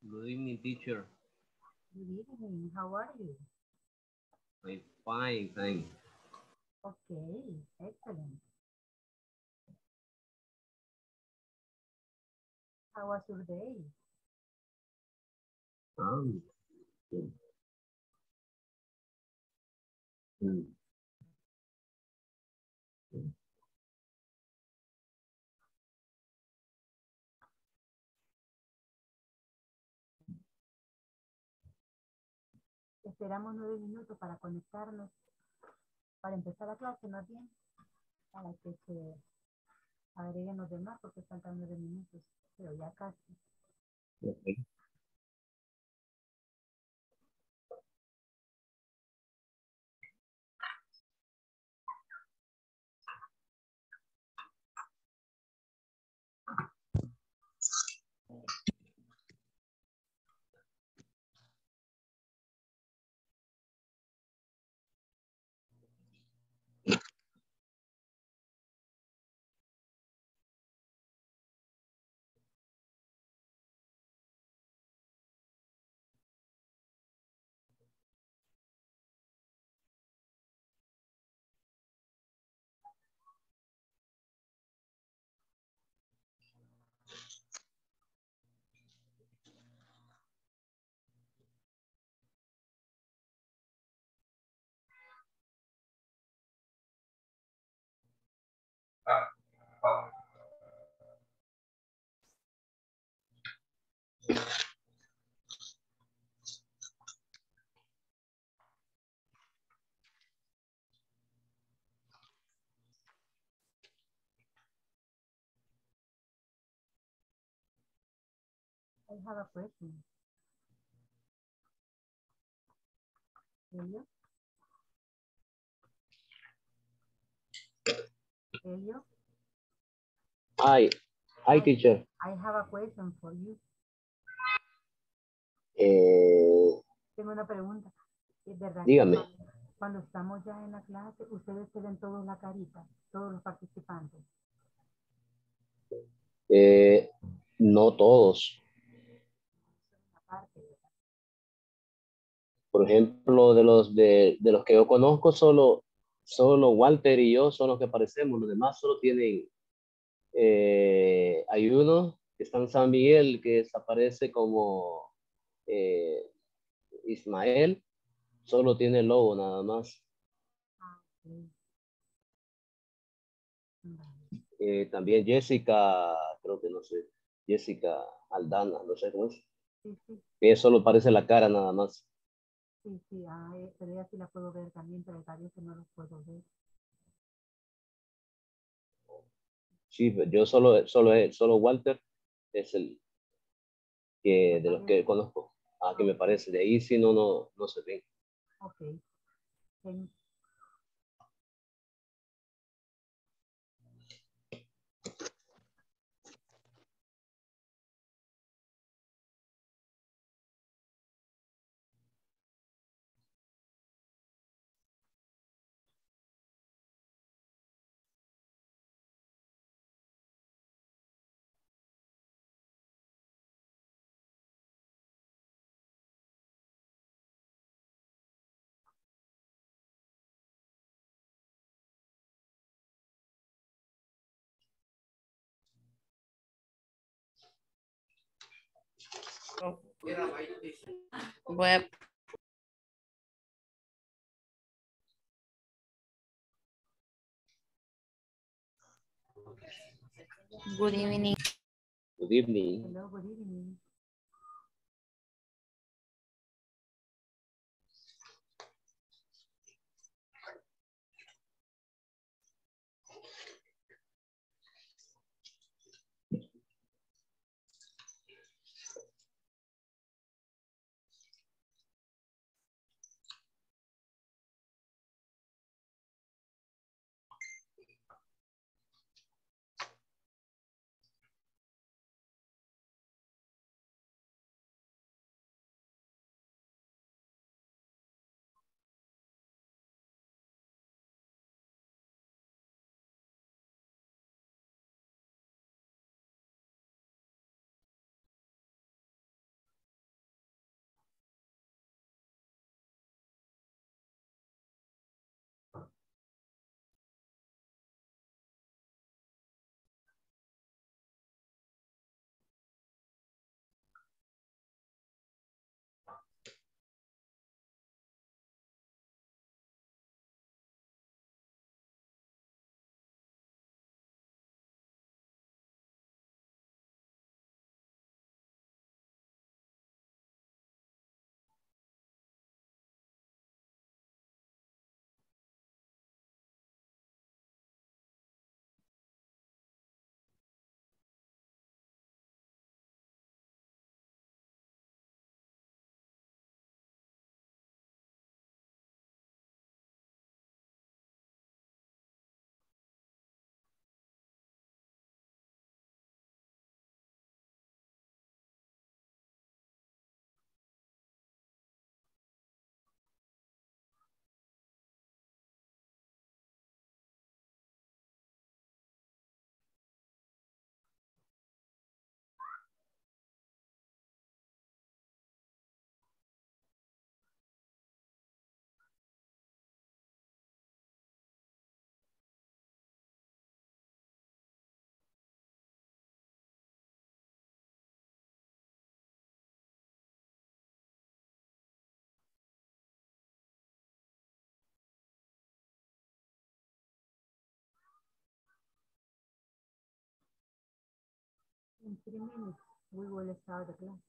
Good evening, teacher. Good evening. How are you? I'm fine, thanks. Okay, excellent. How was your day? Good. Mm. Esperamos 9 minutos para conectarnos, para empezar la clase más bien, para que se agreguen los demás porque faltan 9 minutos, pero ya casi. Okay. I have a question. Elio? Elio? Hi, teacher. I have a question for you. Tengo una pregunta. ¿Es verdad que Dígame. cuando estamos ya en la clase, ustedes se ven todos la carita, todos los participantes? No todos. Aparte, ¿verdad? Por ejemplo, de los que yo conozco, solo Walter y yo son los que aparecemos. Los demás solo tienen, hay uno que está en San Miguel que desaparece como eh, Ismael, solo tiene el logo nada más. Ah, ok. Vale. También Jessica, creo que no sé, Jessica Aldana, no sé cómo es. Sí, sí. Que solo parece la cara nada más. Sí, sí, pero ella sí la puedo ver también, pero hay varios que no los puedo ver. Sí, yo solo Walter es el ¿Te que de los que parece? conozco, que me Ok, parece. De ahí sí no se ven. ok. Ten- Web. Good evening. Good evening. Hello, good evening. In 3 minutes, we will start the class.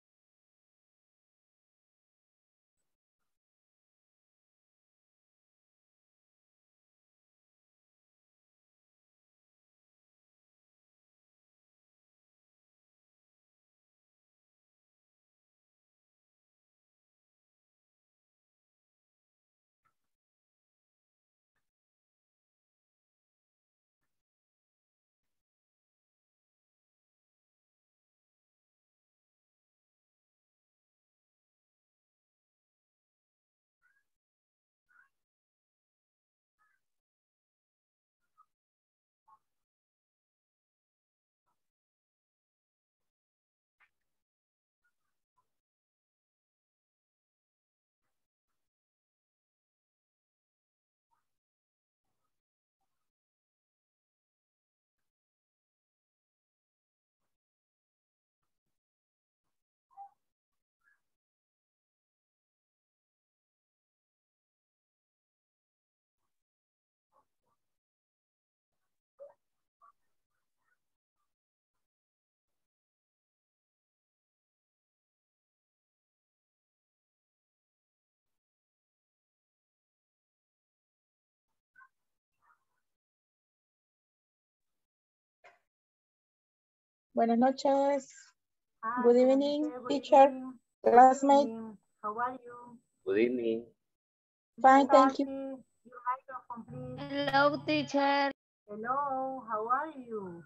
Buenas noches. Hi, Good buenas evening, noches, good teacher, evening. classmate. How are you? Good evening. Fine, thank you. Your microphone, please. Hello, teacher. Hello, how are you?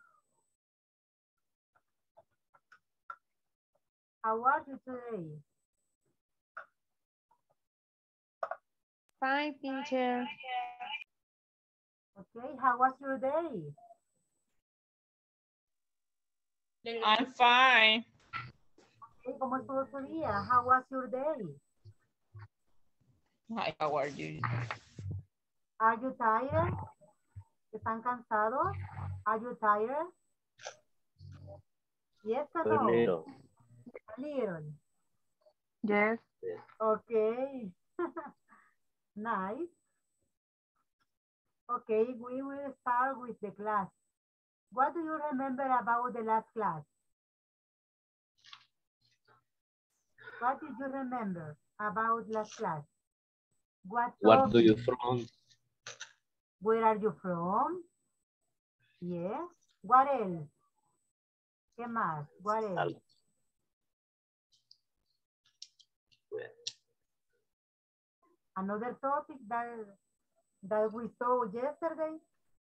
How are you today? Fine, teacher. Okay, how was your day? I'm fine. Okay, ¿cómo estuvo su día? How was your day? Hi, how are you? Are you tired? ¿Están cansados? Are you tired? Yes or no? Little. A little. Yes. Okay. Nice. Okay, we will start with the class. What do you remember about the last class? What did you remember about last class? What do topic? you from? Where are you from? Yes. What else? ¿Qué más? What else? Algo. Another topic that we saw yesterday?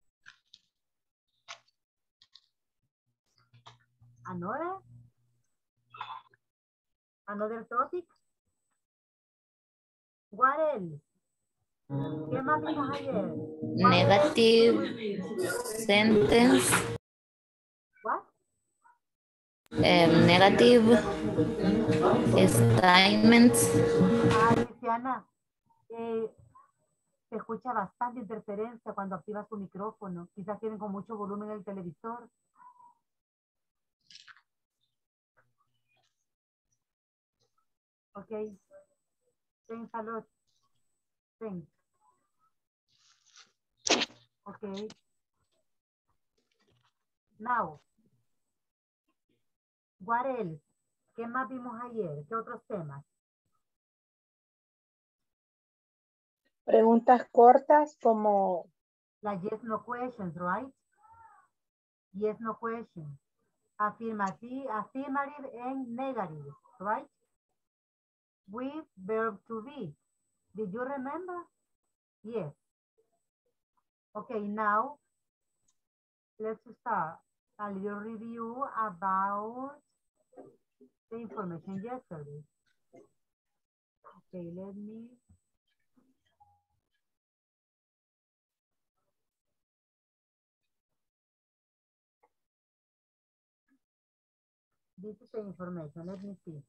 Another topic? What else? ¿Qué más vimos ayer? Negative sentence. What? Negative statements. Ay, Luciana, se escucha bastante interferencia cuando activas tu micrófono. Quizás tienen con mucho volumen el televisor. Okay. Thanks a lot. Thanks. Okay. Now. What else? ¿Qué más vimos ayer? ¿Qué otros temas? Preguntas cortas como Like yes, no questions, right? Yes, no questions. Affirmative and negative, right? With verb to be. Did you remember? Yes. Okay, now let's start a little review about the information yesterday. Okay, let me. This is the information. Let me see.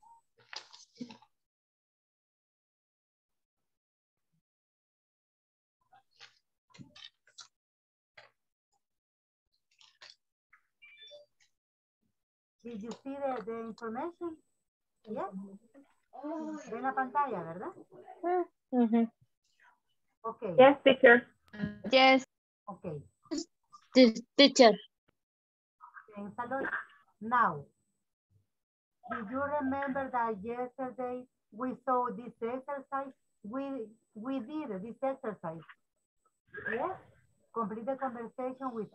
Did you see the information? Yes. Ven la pantalla, ¿verdad? Okay. Yes, teacher. Yes. Okay. Teacher. Thanks a lot. Now, do you remember that yesterday we saw this exercise? We did this exercise. Yes? Complete the conversation with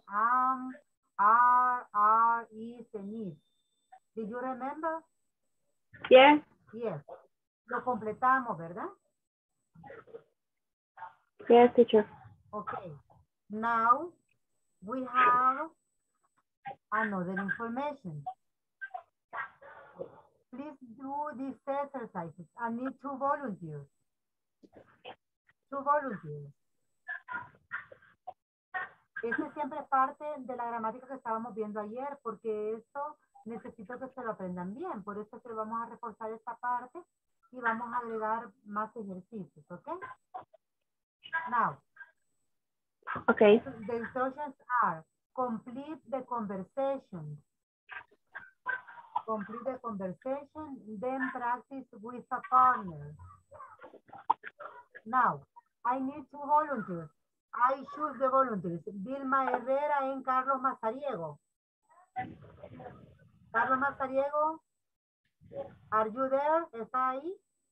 are, is, and is. Did you remember? Yes. Yes. Lo completamos, ¿verdad? Yes, teacher. Okay. Now we have another information. Please do these exercises. I need 2 volunteers. 2 volunteers. Este siempre es parte de la gramática que estábamos viendo ayer, porque esto necesito que se lo aprendan bien. Por eso que vamos a reforzar esta parte y vamos a agregar más ejercicios, ¿ok? Now, Okay. the instructions are complete the conversation. Complete the conversation, then practice with a partner. Now, I need 2 volunteers. I choose the volunteers. Vilma Herrera and Carlos Mazariego. Carlos Mazariego, are you there? ¿Está ahí?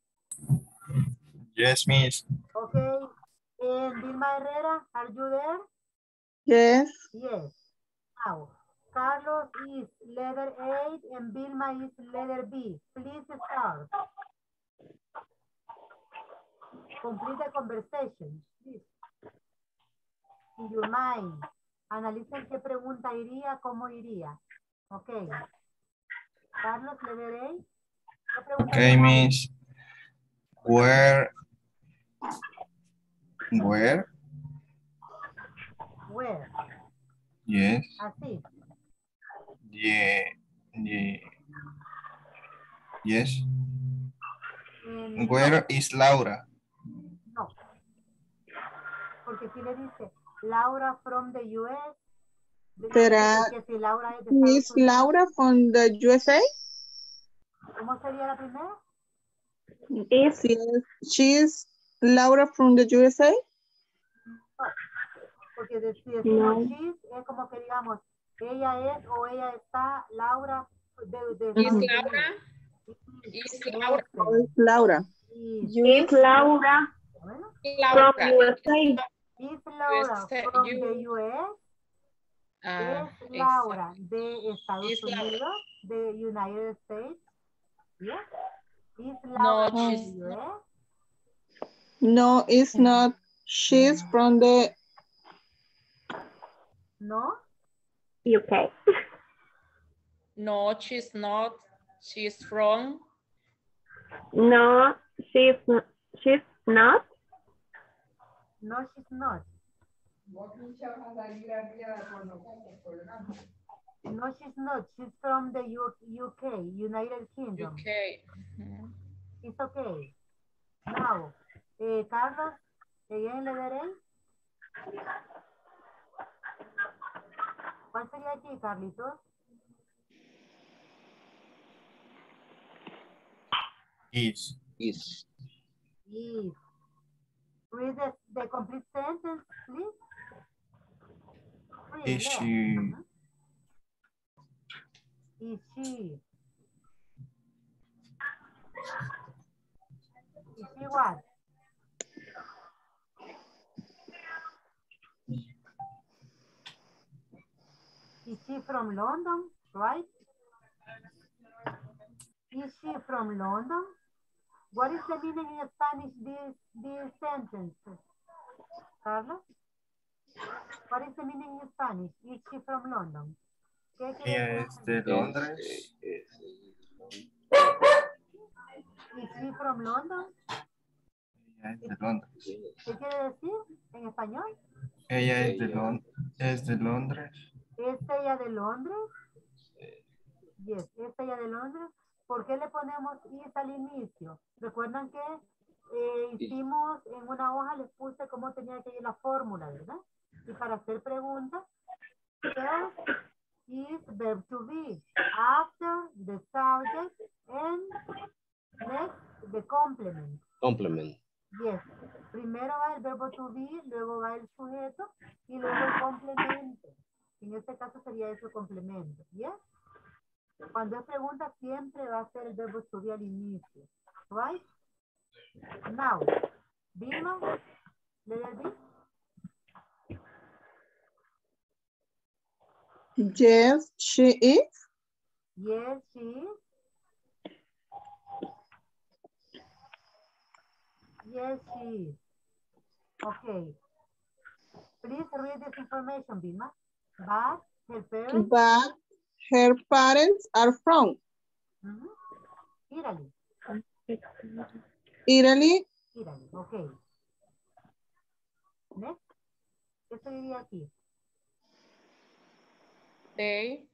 Yes, miss. Okay. And Vilma Herrera, are you there? Yes. Yes. Now, Carlos is letter A and Vilma is letter B. Please start. Complete the conversation, please. In your mind. Analicen qué pregunta iría, cómo iría. Ok. Carlos, letter A. ¿Qué pregunta Okay, iría? miss. Where? Where? Yes. Así. Yeah. Yes. En- Where is Laura? No. Porque si le dice Laura from the US. ¿Será Que si Laura es de Miss Estados Unidos. Laura from the USA? ¿Cómo sería la primera? Is Sí, she's Laura from the USA. No. Porque si decimos No. she's, es como que digamos, ella es o ella está, Laura de Is Estados Laura? Unidos. Is Laura? Oh, it's Laura. Is. is Laura Bueno, Laura. from USA? is Laura USA, from the US. Ah, Es Laura de Estados Is Laura. Unidos, de United States. Yes. Is No, Laura from she's the US. No, it's not. She's from the No. UK. no, she's not. She's from. No, she's not. She's not. No, she's not. No, she's not. She's from the UK, United Kingdom. UK. Mhm. It's okay. Now, Carlos, again, letter A. ¿Cuál sería aquí, Carlitos? Is. Is. Is. Read the complete sentence, please. Read, Is leer. she? Uh-huh. Is she? Is she what? Is she from London, right? Is she from London? What is the meaning in Spanish, this sentence? Carlos? What is the meaning in Spanish? Is she from London? ¿Qué quiere Ella decir? es de Londres. Is she from London? Ella es de Londres. ¿Qué quiere decir en español? Ella es de Londres. ¿Es ella de Londres? Yes, ¿es ella de Londres? ¿Por qué le ponemos is al inicio? Recuerdan que hicimos en una hoja, les puse cómo tenía que ir la fórmula, ¿verdad? Y para hacer preguntas, first is verb to be, after the subject, and next the complement. Complement. Yes. Primero va el verbo to be, luego va el sujeto y luego el complemento. En este caso sería eso complemento. Yes. Cuando es pregunta siempre va a ser el verbo to be al inicio. Right? Now, Vilma, letter B. Yes, she is. Yes, she is. Yes, she is. Okay. Please read this information, Vilma. But her parents, But her parents are from Italy. Italy. Italy, okay. Next. ¿Qué se diría aquí? They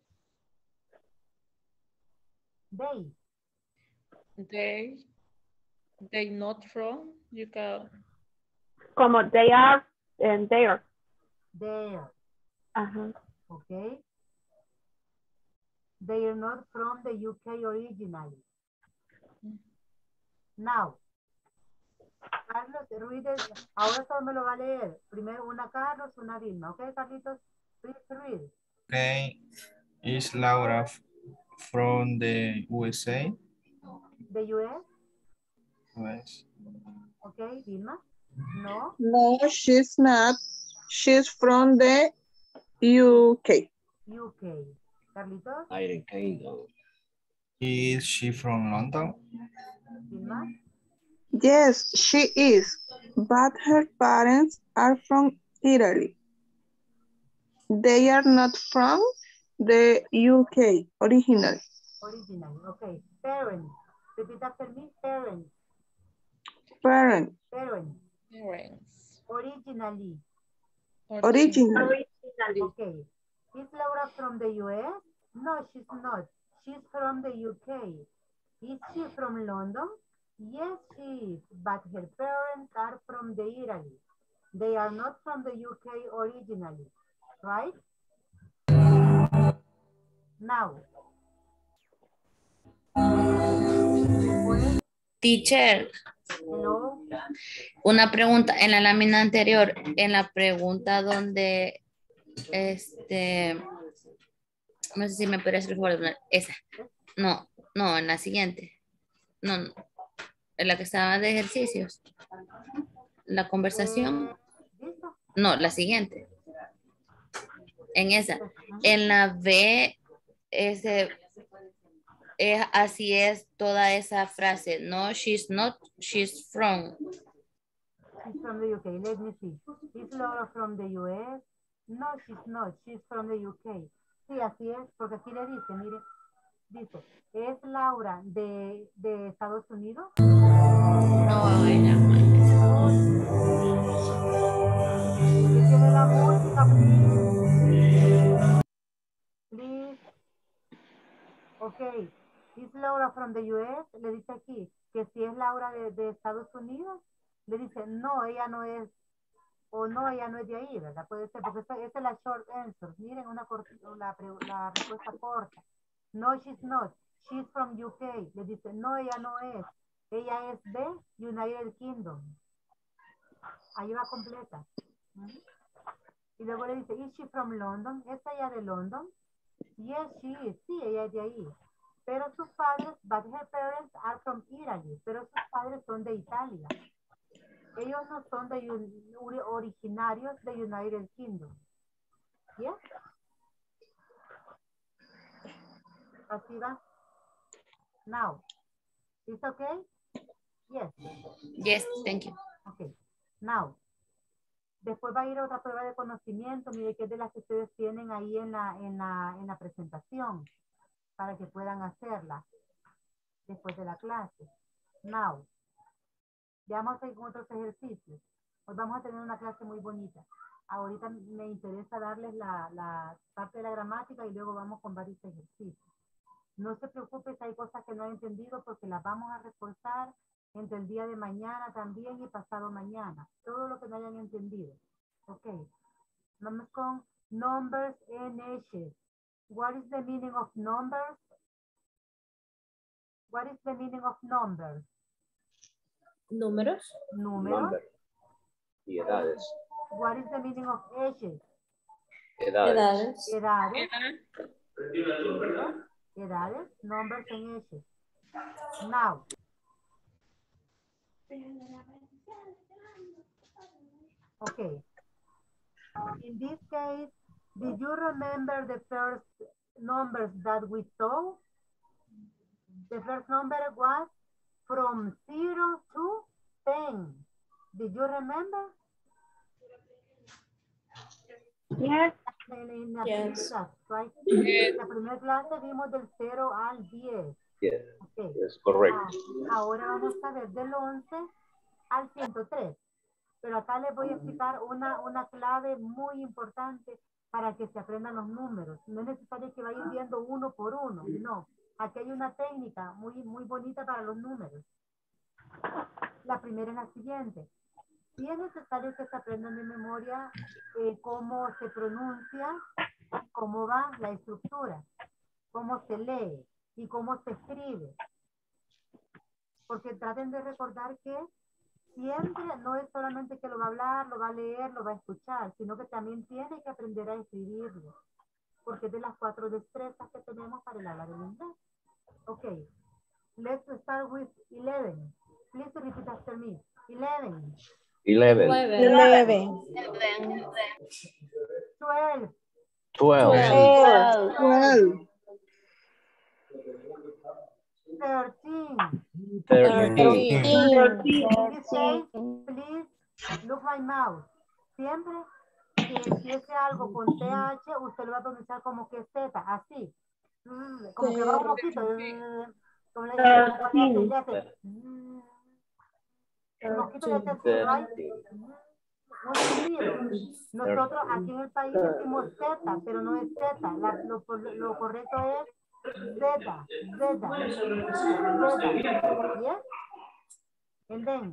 not from, you can, Como they are and there. There, Ajá. okay. They are not from the UK originally. Now, Carlos, read it. Ahora todo me lo va a leer. Primero una Carlos, una Vilma. Ok, Carlitos, please read. Okay. Is Laura from the USA? The US, Pues, ok, Vilma. No, No, she's not. She's from the UK. UK. Carlitos, United Kingdom. is she from London? Vilma. Yes, she is. But her parents are from Italy. They are not from the UK originally. Originally, ok. Parents, repeat after me, parents. Parents, Parents, parents. originally. originally. Okay. Is Laura from the US? No, she's not. She's from the UK. Is she from London? Yes, she is. But her parents are from the Italy. They are not from the UK originally. Right? Now. Teacher, Hello. una pregunta. En la lámina anterior, en la pregunta donde, no sé si me puedes recordar, esa. No, en la siguiente. No, en la que estaba de ejercicios. La conversación. ¿Listo? No, la siguiente. En esa. En la B, así es toda esa frase. No, she's not, she's from. She's from the UK. Let me see. Is Laura from the US? No, she's not. She's from the UK. Sí, así es, porque aquí le dice, mire, dice, ¿es Laura de Estados Unidos? No, ella. Tiene la música, please. Please. Ok. ¿Es Laura from the US? Le dice aquí que si es Laura de Estados Unidos, le dice, no, ella no es, o no, ella no es de ahí, ¿verdad? Puede ser, porque esa es la short answer. Miren, la respuesta corta. No, she's not. She's from UK. Le dice, no, ella no es. Ella es de United Kingdom. Ahí va completa. Y luego le dice, is she from London? ¿Es ella de London? Yes, she is. Sí, ella es de ahí. Pero sus padres, but her parents are from Italy. Pero sus padres son de Italia. Ellos no son originarios de United Kingdom. ¿Yes? Así va. Now. Is okay? Yes. Yes, thank you. Okay. Now. Después va a ir a otra prueba de conocimiento, mire que es de las que ustedes tienen ahí en la presentación, para que puedan hacerla después de la clase. Now, veamos ahí con otros ejercicios. Hoy vamos a tener una clase muy bonita. Ahorita me interesa darles la parte de la gramática y luego vamos con varios ejercicios. No se preocupe si hay cosas que no he entendido porque las vamos a reforzar entre el día de mañana también y pasado mañana. Todo lo que no hayan entendido. Ok. Vamos con numbers and ages. What is the meaning of numbers? What is the meaning of numbers? Números. Números. Y edades. What is the meaning of ages? Edades. Edades. edades, numbers and ages. Now. Okay. In this case, did you remember the first numbers that we saw? The first number was from 0 to 10. Did you remember? Yes. In la Yes. class, right? Yes. La primera clase vimos del 0 al 10. Yes, Okay. yes, correct. Ahora vamos a ver del 11 al 103. Pero acá les voy a explicar una clave muy importante para que se aprendan los números. No es necesario que vayan viendo uno por uno, no. Aquí hay una técnica muy bonita para los números. La primera es la siguiente. Sí es necesario que se aprendan de memoria cómo se pronuncia, cómo va la estructura, cómo se lee y cómo se escribe. Porque traten de recordar que siempre no es solamente que lo va a hablar, lo va a leer, lo va a escuchar, sino que también tiene que aprender a escribirlo. Porque es de las 4 destrezas que tenemos para el hablar en inglés. Ok. Let's start with 11. Please repeat after me. 11. 11. 11. 12. 12. 12. 13. 13. Please look my mouth. Siempre que empiece algo con TH, usted lo va a pronunciar como que Z, así. Como que va un poquito. Como le hace. El mosquito le hace así, right? Un sonido. Nosotros aquí en el país decimos Z, pero no es Z. Lo correcto es Z. ¿Yes? And then,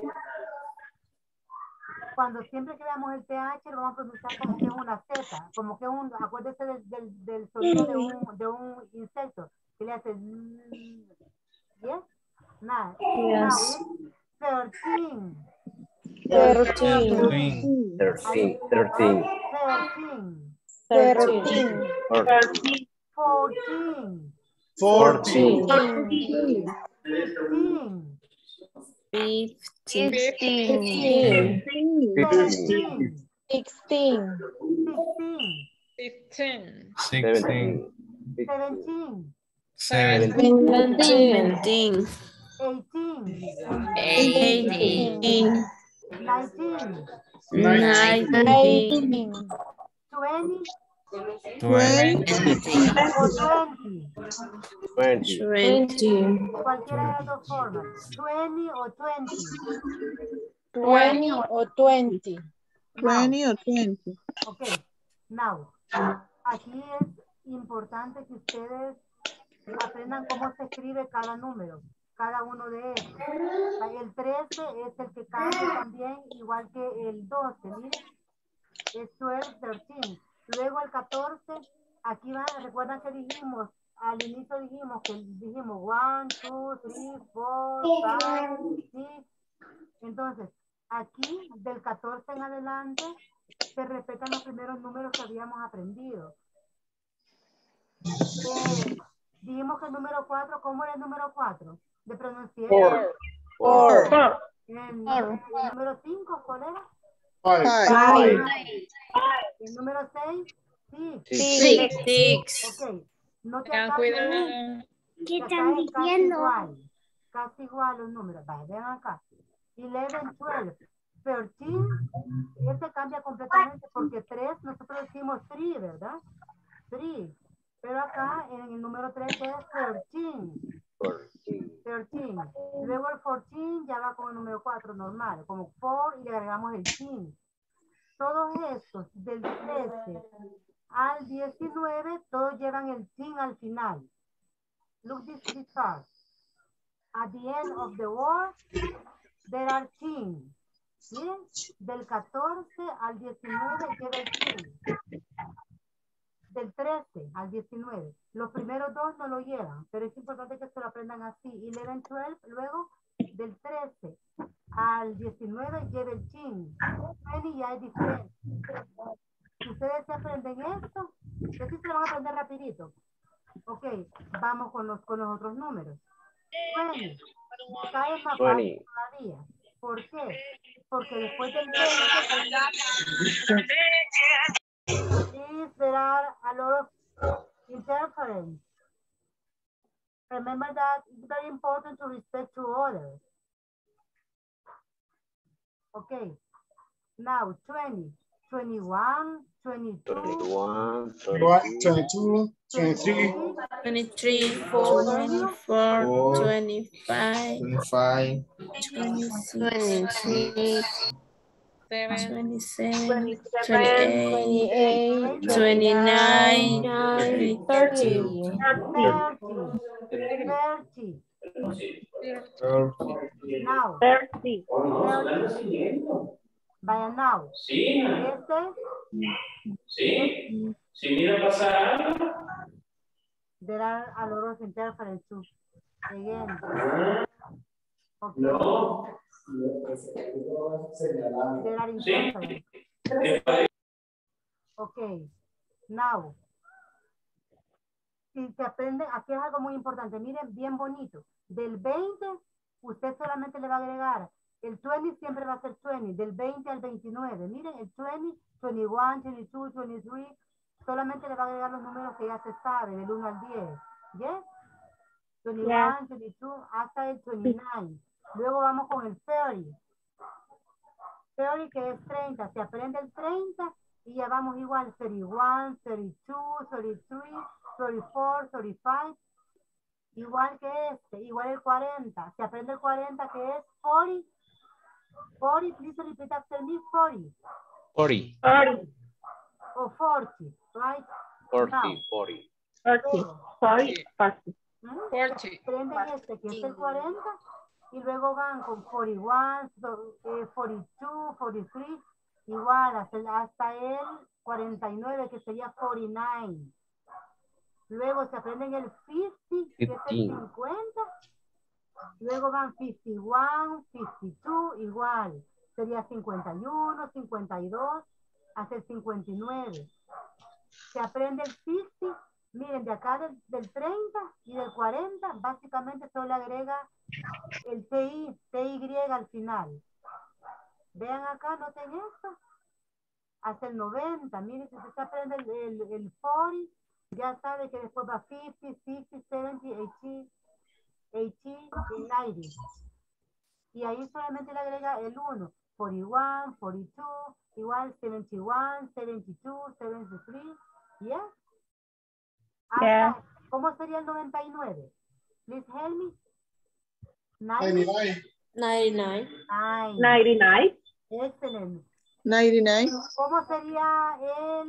cuando siempre que veamos el TH lo vamos a pronunciar como que es una Z, como que es un, acuérdese del sonido de un insecto, que le hace ¿yes? Now it's 13. 20. Cualquiera de las dos formas. 20 o 20. 20 o 20. 20 or 20. Ok. Now, aquí es importante que ustedes aprendan cómo se escribe cada número, cada uno de estos. El 13 es el que cambia también, igual que el 12, miren. Es 12, 13. Luego el 14, aquí va, recuerdan que dijimos, al inicio dijimos 1, 2, 3, 4, 5, 6. Entonces, aquí del 14 en adelante se respetan los primeros números que habíamos aprendido. Dijimos que el número 4, ¿cómo era el número 4? De pronunciar. 4. El número 5, ¿cuál era? 5. El número 6, 6. ok. No te Tengan acá, cuidado. ¿qué están diciendo? Casi igual los números. Vean acá. 11, 12, 13. Este cambia completamente porque 3, nosotros decimos 3, ¿verdad? 3. Pero acá en el número 3 es 13. Luego el 14 ya va con el número 4 normal, como 4 y le agregamos el 15. Todos estos del 13 al 19, todos llevan el 15 al final. Look this chart. At the end of the word, there are 15. Miren, del 14 al 19 lleva el 15. Del 13 al 19. Los primeros dos no lo llevan, pero es importante que se lo aprendan así. 11, 12, luego del 13 al 19 lleva el 15. 20 ya es diferente. Si ustedes se aprenden esto, que sí se lo van a aprender rapidito. Ok, vamos con los otros números. 20. Acá es más fácil 20. todavía. ¿Por qué? Porque después del 20, there are a lot of interference. Remember that it's very important to respect to others. Okay. Now 20, 21, 22, 21, 22, 23, 23, 24, 24, 25, 25, 26, 26, 27, 28, 28, 29, 29, 30. 30. 30. Now, 30. 30. Vaya now. There are a lot of interference too. Again. Okay. There are interference. Okay. Now. Si se aprende, aquí es algo muy importante. Miren, bien bonito. Del 20, usted solamente le va a agregar. El 20 siempre va a ser 20. Del 20 al 29. Miren, el 20, 21, 22, 23. Solamente le va a agregar los números que ya se sabe, del 1 al 10. ¿Yes? 21, 22, hasta el 29. Luego vamos con el 30. 30 que es 30. Se aprende el 30 y ya vamos igual. 31, 32, 33, 34, 35. Igual que este. Igual el 40. Se aprende el 40 que es 40. 40, please repeat after me. 40. 40. O 40, right? 40. Now, 40. 40. Prenden este que es el 40 y luego van con 41, 42, 43, igual hasta el 49 que sería 49. Luego se aprenden el 50 que es el 50. Luego van 51, 52, igual. Sería 51, 52, hasta el 59. Se aprende el 50. Miren, de acá del 30 y del 40, básicamente solo agrega el TY al final. Vean acá, noten esto. Hasta el 90. Miren, si se aprende el 40, ya sabe que después va 50, 60, 70, 80 y 90. Y ahí solamente le agrega el 1. 41, 42, igual 71, 72, 73. ¿Ya? Yeah. ¿Cómo sería el 99? Please help me. 99. 99. 99. Excelente. 99, ¿Cómo sería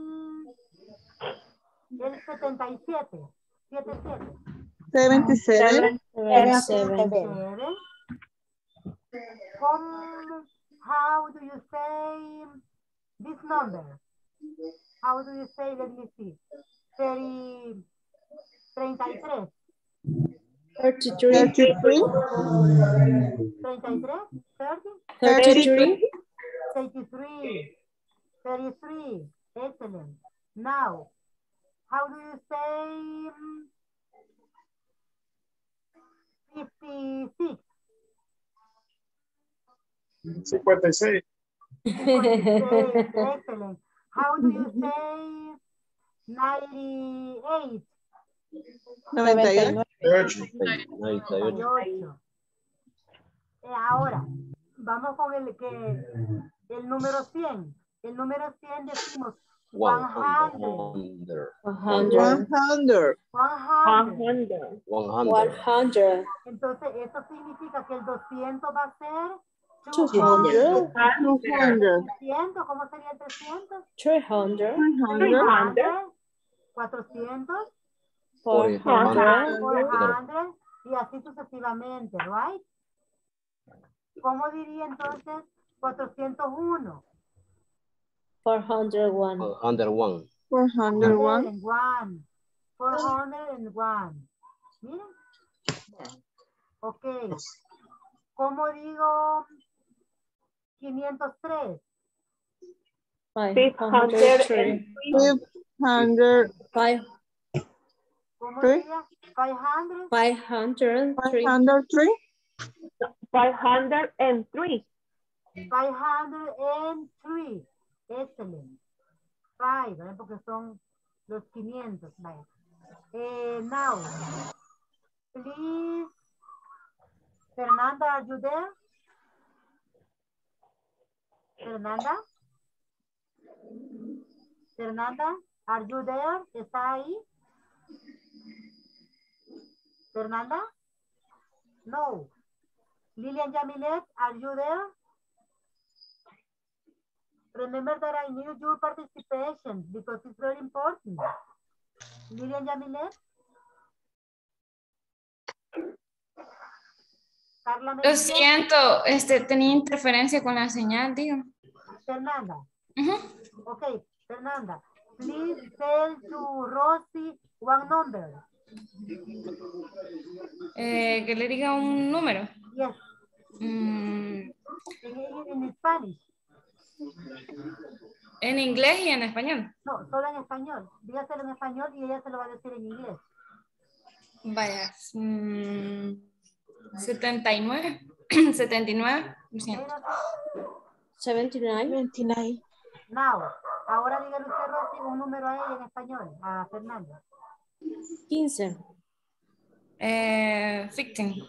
el 77? 77. 77, 77. How do you say this number? How do you say, let me see. 33. 33. 33, 33. 30. 33. 33. 33. Excellent. Now, how do you say 56? 56. 56. Excellent. How do you say 98? 98, 98. Ahora, vamos con el número 100. El número 100 decimos 100. 100, Entonces, eso significa que el 200 va a ser 200. 300. ¿Cómo sería el 300? 300. 300. 400. 400. 400. Y así sucesivamente, right? ¿Cómo diría entonces 401? 401. 101. 401, 401. Miren. Ok. ¿Cómo digo 503? 503. 500, ¿Cómo Three. sería? 500. 503. 503. 503. 503. Excelente. 5, ¿verdad? Porque son los 500. Vaya. Now, please, Fernanda, are you there? Fernanda? Fernanda, are you there? ¿Está ahí? Fernanda? No. Lilian Yamilet, are you there? Remember that I need your participation because it's very important. Lilian Yamilet? Carla Lo Melilla? siento, tenía interferencia con la señal, digo. Fernanda. Ujú. Okay, Fernanda. Please tell to Rosy one number. Que le diga un número. Yes. Mm, In Spanish. en inglés y en español. No, solo en español. Dígaselo en español y ella se lo va a decir en inglés. Vaya. 79. 79%. 79. 29. Now, ahora dígale usted, Rosy, un número a ella en español, a Fernanda. 15. 15. 15.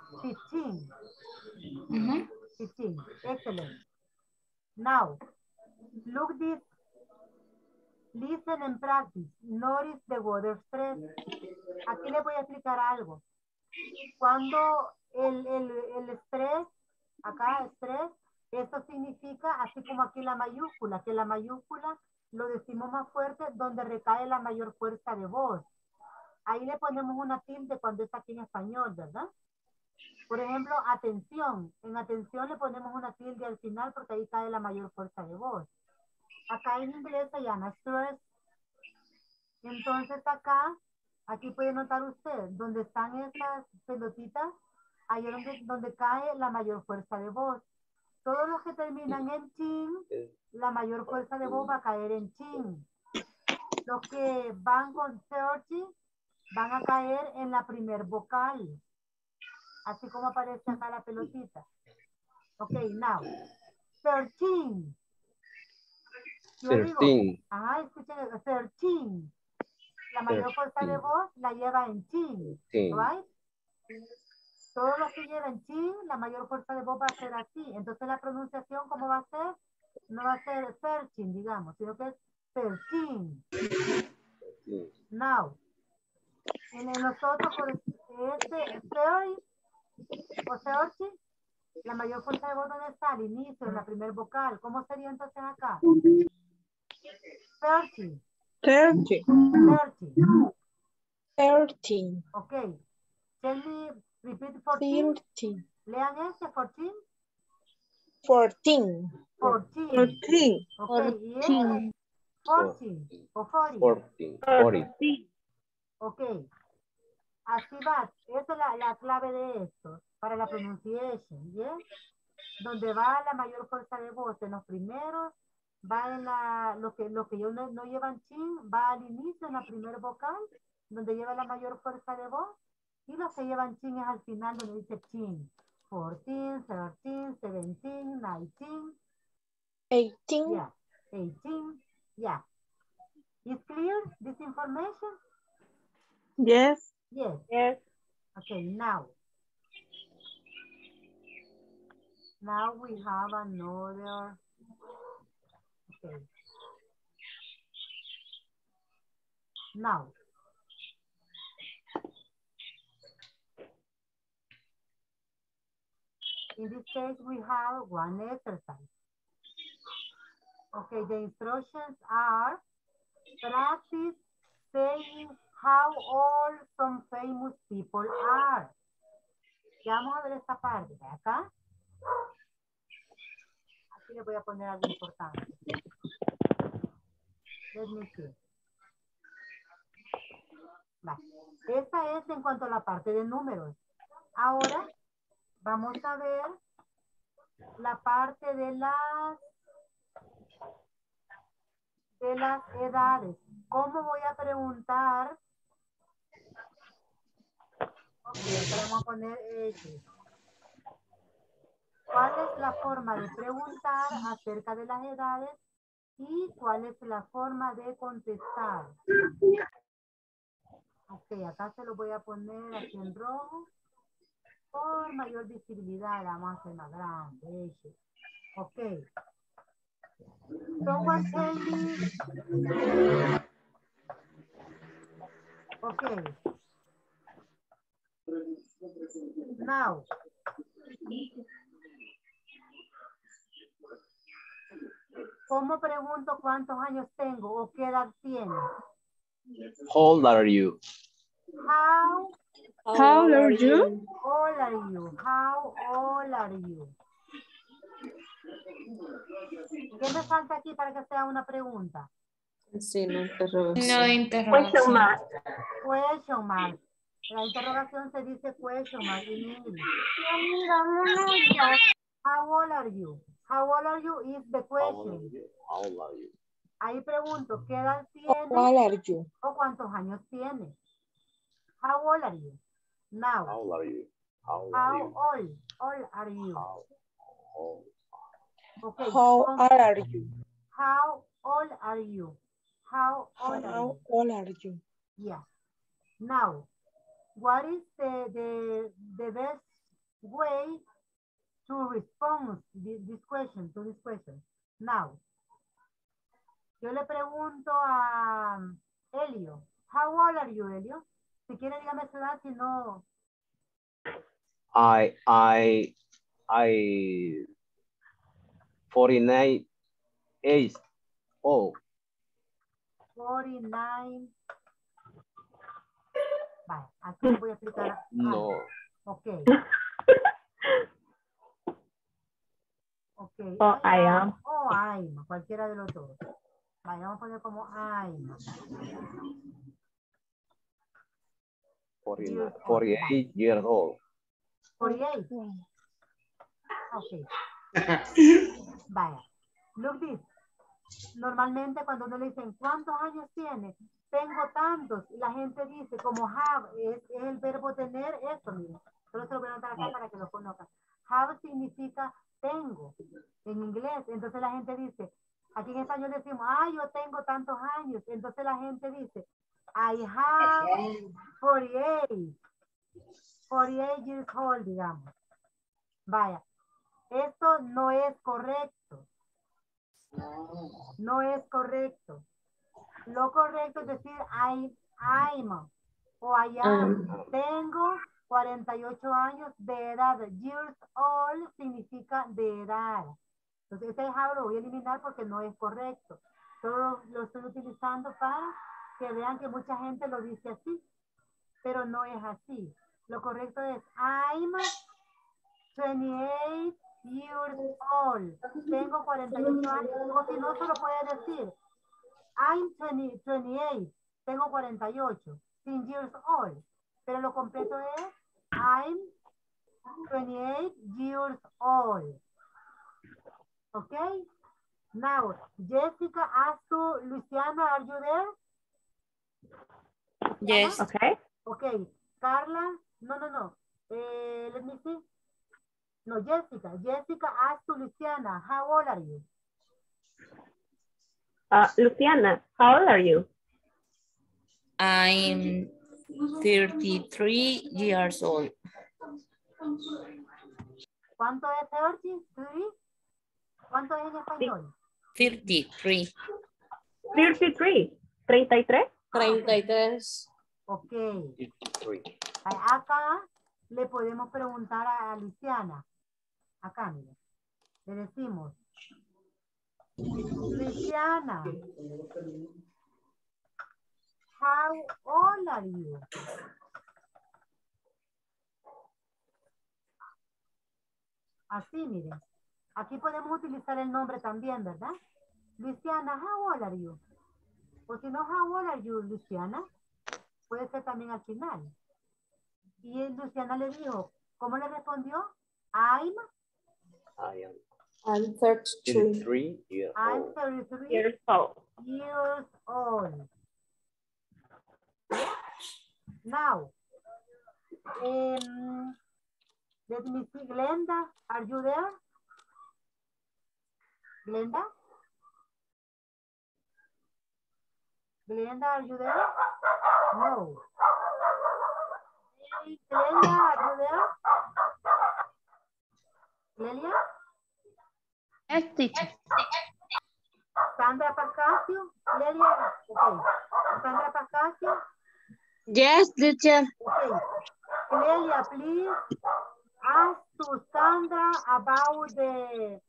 Ujú. 15. Excellent. Now, look this. Listen and practice. Notice the word stress. Aquí les voy a explicar algo. Cuando el estrés, acá estrés, eso significa, así como aquí la mayúscula, que la mayúscula lo decimos más fuerte donde recae la mayor fuerza de voz. Ahí le ponemos una tilde cuando está aquí en español, ¿verdad? Por ejemplo, atención. En atención le ponemos una tilde al final porque ahí cae la mayor fuerza de voz. Acá en inglés se llama stress. Entonces acá, aquí puede notar usted, donde están estas pelotitas, ahí es donde cae la mayor fuerza de voz. Todos los que terminan en chin, la mayor fuerza de voz va a caer en chin. Los que van con 30 van a caer en la primer vocal. Así como aparece acá la pelotita. Ok, now. 13. Yo digo, 13. ajá, escuchen, 13. La mayor fuerza de voz la lleva en chin, right? Todos los que llevan chin, la mayor fuerza de voz va a ser así. Entonces la pronunciación, ¿cómo va a ser? No va a ser 13, digamos, sino que es 13. Now, en nosotros por este 30 o 30, la mayor fuerza de voz, ¿dónde está? Al inicio, en la primer vocal. ¿Cómo sería entonces acá? 30. 30. 30. Ok. Tell me, repeat 14. 30. Lean este, 14. 14. 14. 14. Ok, y este, 14 o 40. 40. Ok. Así va. Esa es la clave de esto, para la pronunciation, ¿yeah? Donde va la mayor fuerza de voz en los primeros, va en lo que yo no llevan chin, va al inicio en la primera vocal, donde lleva la mayor fuerza de voz, y los que llevan chin es al final donde dice chin. 14, 13, 17, 19. 18. Yeah. 18. Yeah. Is clear this information? Yes. Yes. Yes. Okay, now. Now we have another. Okay. Now. In this case, we have one exercise. Okay, the instructions are practice saying how old some famous people are. Ya vamos a ver esta parte de acá. Aquí le voy a poner algo importante. Let me see. Vale. Esta es en cuanto a la parte de números. Ahora vamos a ver la parte de las edades. ¿Cómo voy a preguntar entonces vamos a poner X. ¿Cuál es la forma de preguntar acerca de las edades y cuál es la forma de contestar? Ok, acá se lo voy a poner aquí en rojo. Por mayor visibilidad, la vamos a hacer más grande. Ok. Someone tell me. Okay. Now. ¿Cómo pregunto cuántos años tengo o qué edad tiene? How old are you? How old are you? Old are you? How old are you? ¿Qué me falta aquí para que sea una pregunta? Sí, no interrogación. No interrogación. Question mark. La interrogación se dice question mark en inglés. How old are you? How old are you is the question. How old are you? Ahí pregunto, ¿qué edad tiene? ¿O cuántos años tiene? How old are you? Now. How old are you? How old How are you? old are you? How old? Okay. How old are you? How old are you? How old are How you? old are you? Yeah. Now, what is the best way to respond this question, to this question? Now, yo le pregunto a Elio, how old are you, Elio? Si quiere, dígame su edad, si no. I 49 years old. 49. Vale, aquí le voy a explicar. No. Ok. Ok. Oh, I am. O I'm, cualquiera de los dos. Vale, vamos a poner como I'm. 48 years old. 48. Ok. Vaya. Look this. Normalmente cuando uno le dicen, ¿cuántos años tiene? Tengo tantos. Y la gente dice, como have, es el verbo tener, eso, miren. Solo se lo voy a anotar acá para que lo conozcan. Have significa tengo en inglés. Entonces la gente dice, aquí en español decimos, yo tengo tantos años. Entonces la gente dice, I have 48. 48 years old, digamos. Vaya. Esto no es correcto. No es correcto. Lo correcto es decir I'm o I am. Tengo 48 años de edad. Years old significa de edad. Entonces ese have lo voy a eliminar porque no es correcto. Solo lo estoy utilizando para que vean que mucha gente lo dice así, pero no es así. Lo correcto es I'm 28 years old. Tengo 48 años. O si no, solo puede decir I'm 28. Tengo 48. Sin years old. Pero lo completo es I'm 28 years old. Okay? Now, Jessica asked to Luciana, are you there? Yes. Okay. Okay. Carla, no. Let me see. No, Jessica. Jessica asked to Luciana, how old are you? Luciana, how old are you? I'm 33 years old. ¿Cuánto es 33? ¿Cuánto es en español? 33. 33. 33. 33. Ok. 53. Acá le podemos preguntar a Luciana. Acá, mire. Le decimos, Luciana, how old are you? Así, miren. Aquí podemos utilizar el nombre también, ¿verdad? Luciana, how old are you? O si no, how old are you, Luciana? Puede ser también al final. Y Luciana le dijo, ¿cómo le respondió? I am 33 years I'm old. 33 Years old. years old. Now, Let me see. Glenda, are you there? Glenda? Glenda, are you there? No. Hey, Glenda, are you there? Lelia? Yes, teacher. Sandra Pascasio? Lelia? Okay. Sandra Pascasio? Yes, teacher. Okay. Lelia, please ask to Sandra about the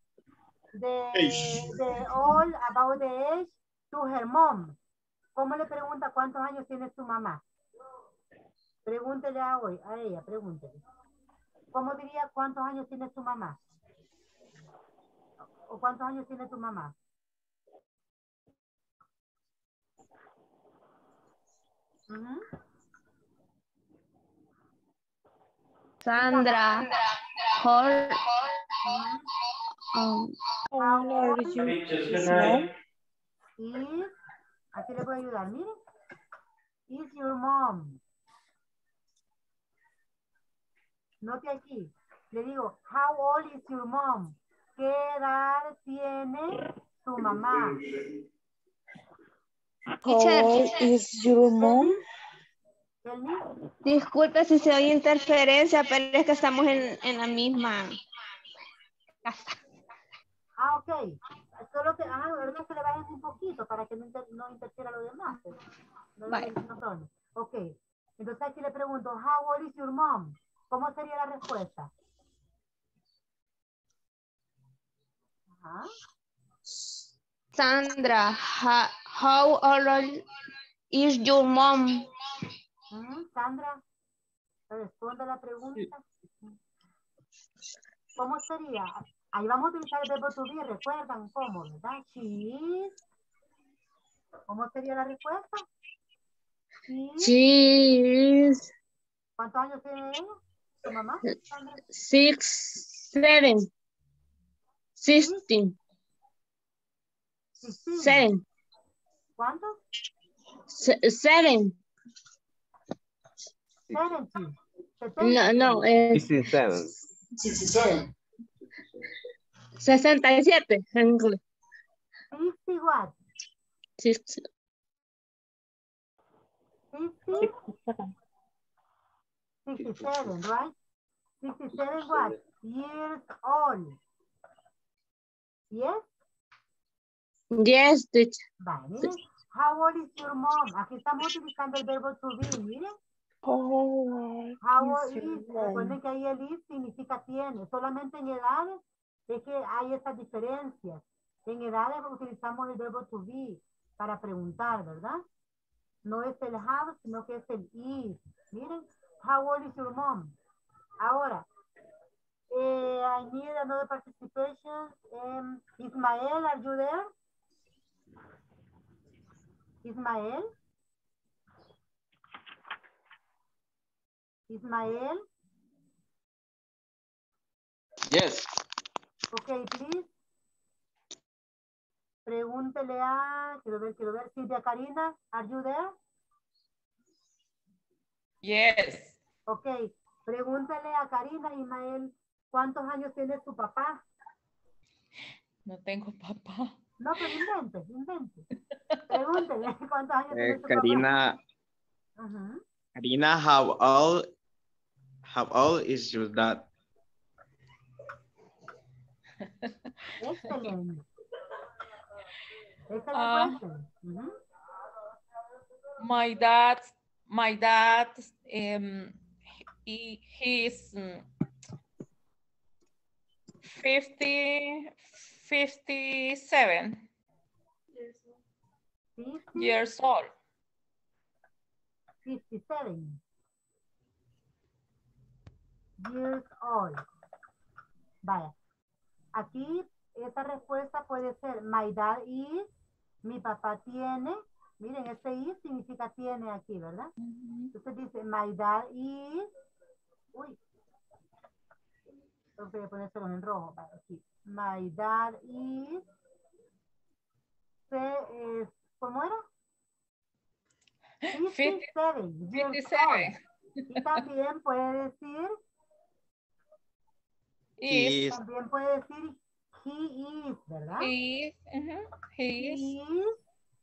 all about the age to her mom. ¿Cómo le pregunta cuántos años tiene su mamá? Pregúntele a ella, pregúntele. ¿Cómo diría cuántos años tiene su mamá? ¿O cuántos años tiene tu mamá? Sandra. Her. How old are you? Mom? Is, aquí le voy a ayudar, miren. Is your mom. Note aquí. Le digo, how old is your mom? ¿Qué edad tiene tu mamá? How old is your mom? Tell me. Disculpe si se oye interferencia, pero es que estamos en la misma casa. Ah, ok. Solo que, verdad que le bajen un poquito para que no interfiera lo demás. Vale. Ok. Entonces aquí le pregunto, how old is your mom? ¿Cómo sería la respuesta? Ajá. Sandra, how old is your mom? Sandra, responde la pregunta. ¿Cómo sería? Ahí vamos a utilizar el verbo to be, recuerdan cómo, ¿verdad? She is. ¿Cómo sería la respuesta? She is ¿Cuántos años tiene ella? ¿Tu mamá? Sandra? 6, 7, 16. 7. ¿Cuántos? 7. 70. No, es 67. 67. 67 en inglés. 50 what? 60. 67, right? 67 what? Years old. Yes? Yes, teacher. Vale, miren. How old is your mom? Aquí estamos utilizando el verbo to be, miren. How old is, recuerden que ahí el is significa tiene. Solamente en edades es que hay esa diferencia. En edades utilizamos el verbo to be para preguntar, ¿verdad? No es el have, sino que es el is. Miren, how old is your mom? Ahora, I need another participation. Ismael, are you there? Ismael? Ismael? Yes. Okay, please. Pregúntele a, quiero ver, Silvia Karina, are you there? Yes. Okay, pregúntele a Karina, Ismael, ¿cuántos años tiene su papá? No tengo papá. No, pero invente. Pregúntele cuántos años tiene su Karina, papá. Karina, how old is your dad? Excelente. My dad, he's 57 years old. 57 years old. Vaya. Aquí esta respuesta puede ser my dad is, mi papá tiene. Miren, este is significa tiene aquí, ¿verdad? Entonces dice my dad is. Uy. Voy a ponérselo en rojo. Vaya, aquí. My dad is. ¿Cómo era? 57 years old. Y también puede decir, Is. también puede decir he is, ¿verdad? He is. He is. He is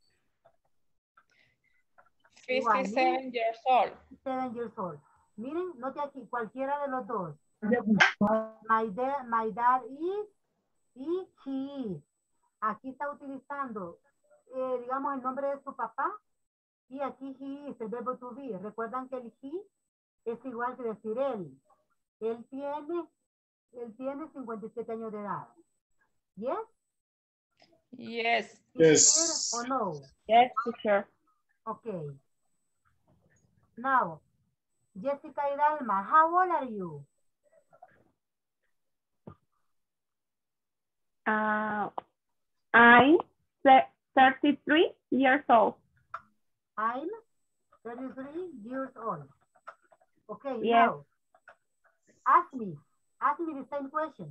57 years old. 7 years old. Miren, note aquí, cualquiera de los dos. My dad is y he is. Aquí está utilizando, digamos, el nombre de su papá y aquí he is, el verbo to be. Recuerdan que el he es igual que decir él. Él tiene 57 años de edad. Yes? Yes. Yes. Or no? Yes, teacher. Okay. Now, Jessica y Dalma, how old are you? I'm 33 years old. I'm 33 years old. Okay, Yes. now, ask me the same question.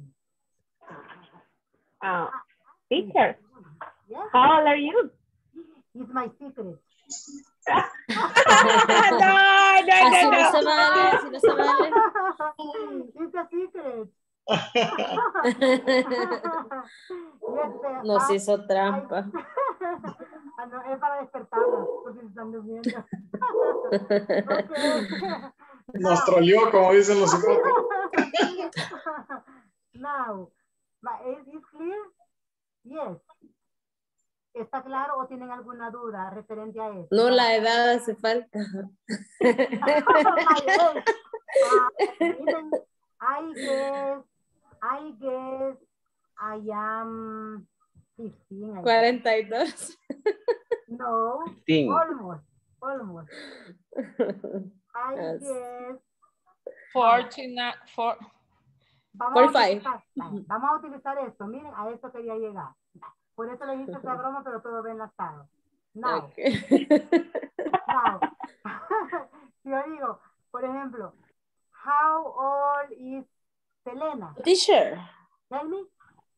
Teacher, Yes? how old are you? It's my secret. Así no se vale, así no se vale. It's a secret. Nos hizo trampa. No, es para despertarnos, porque se están durmiendo. Nos troleó, como dicen los hipótesis. Now, is it clear? Yes. ¿Está claro o tienen alguna duda referente a eso? No, la edad hace falta. I guess I am 15. 42. No, 15. almost. I Yes. guess 49. Vamos a utilizar esto. Miren, a esto quería llegar. Por eso le hice esa broma, pero todo bien enlazado. Now, Okay. now, si yo digo, por ejemplo, how old is Selena? Teacher. Tell me.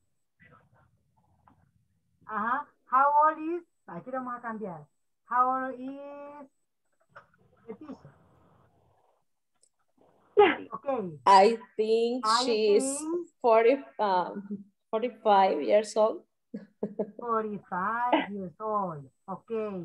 Ajá. How old is, aquí vamos a cambiar. How old is the teacher? Okay. I think she's 45 years old. 45 years old. Okay.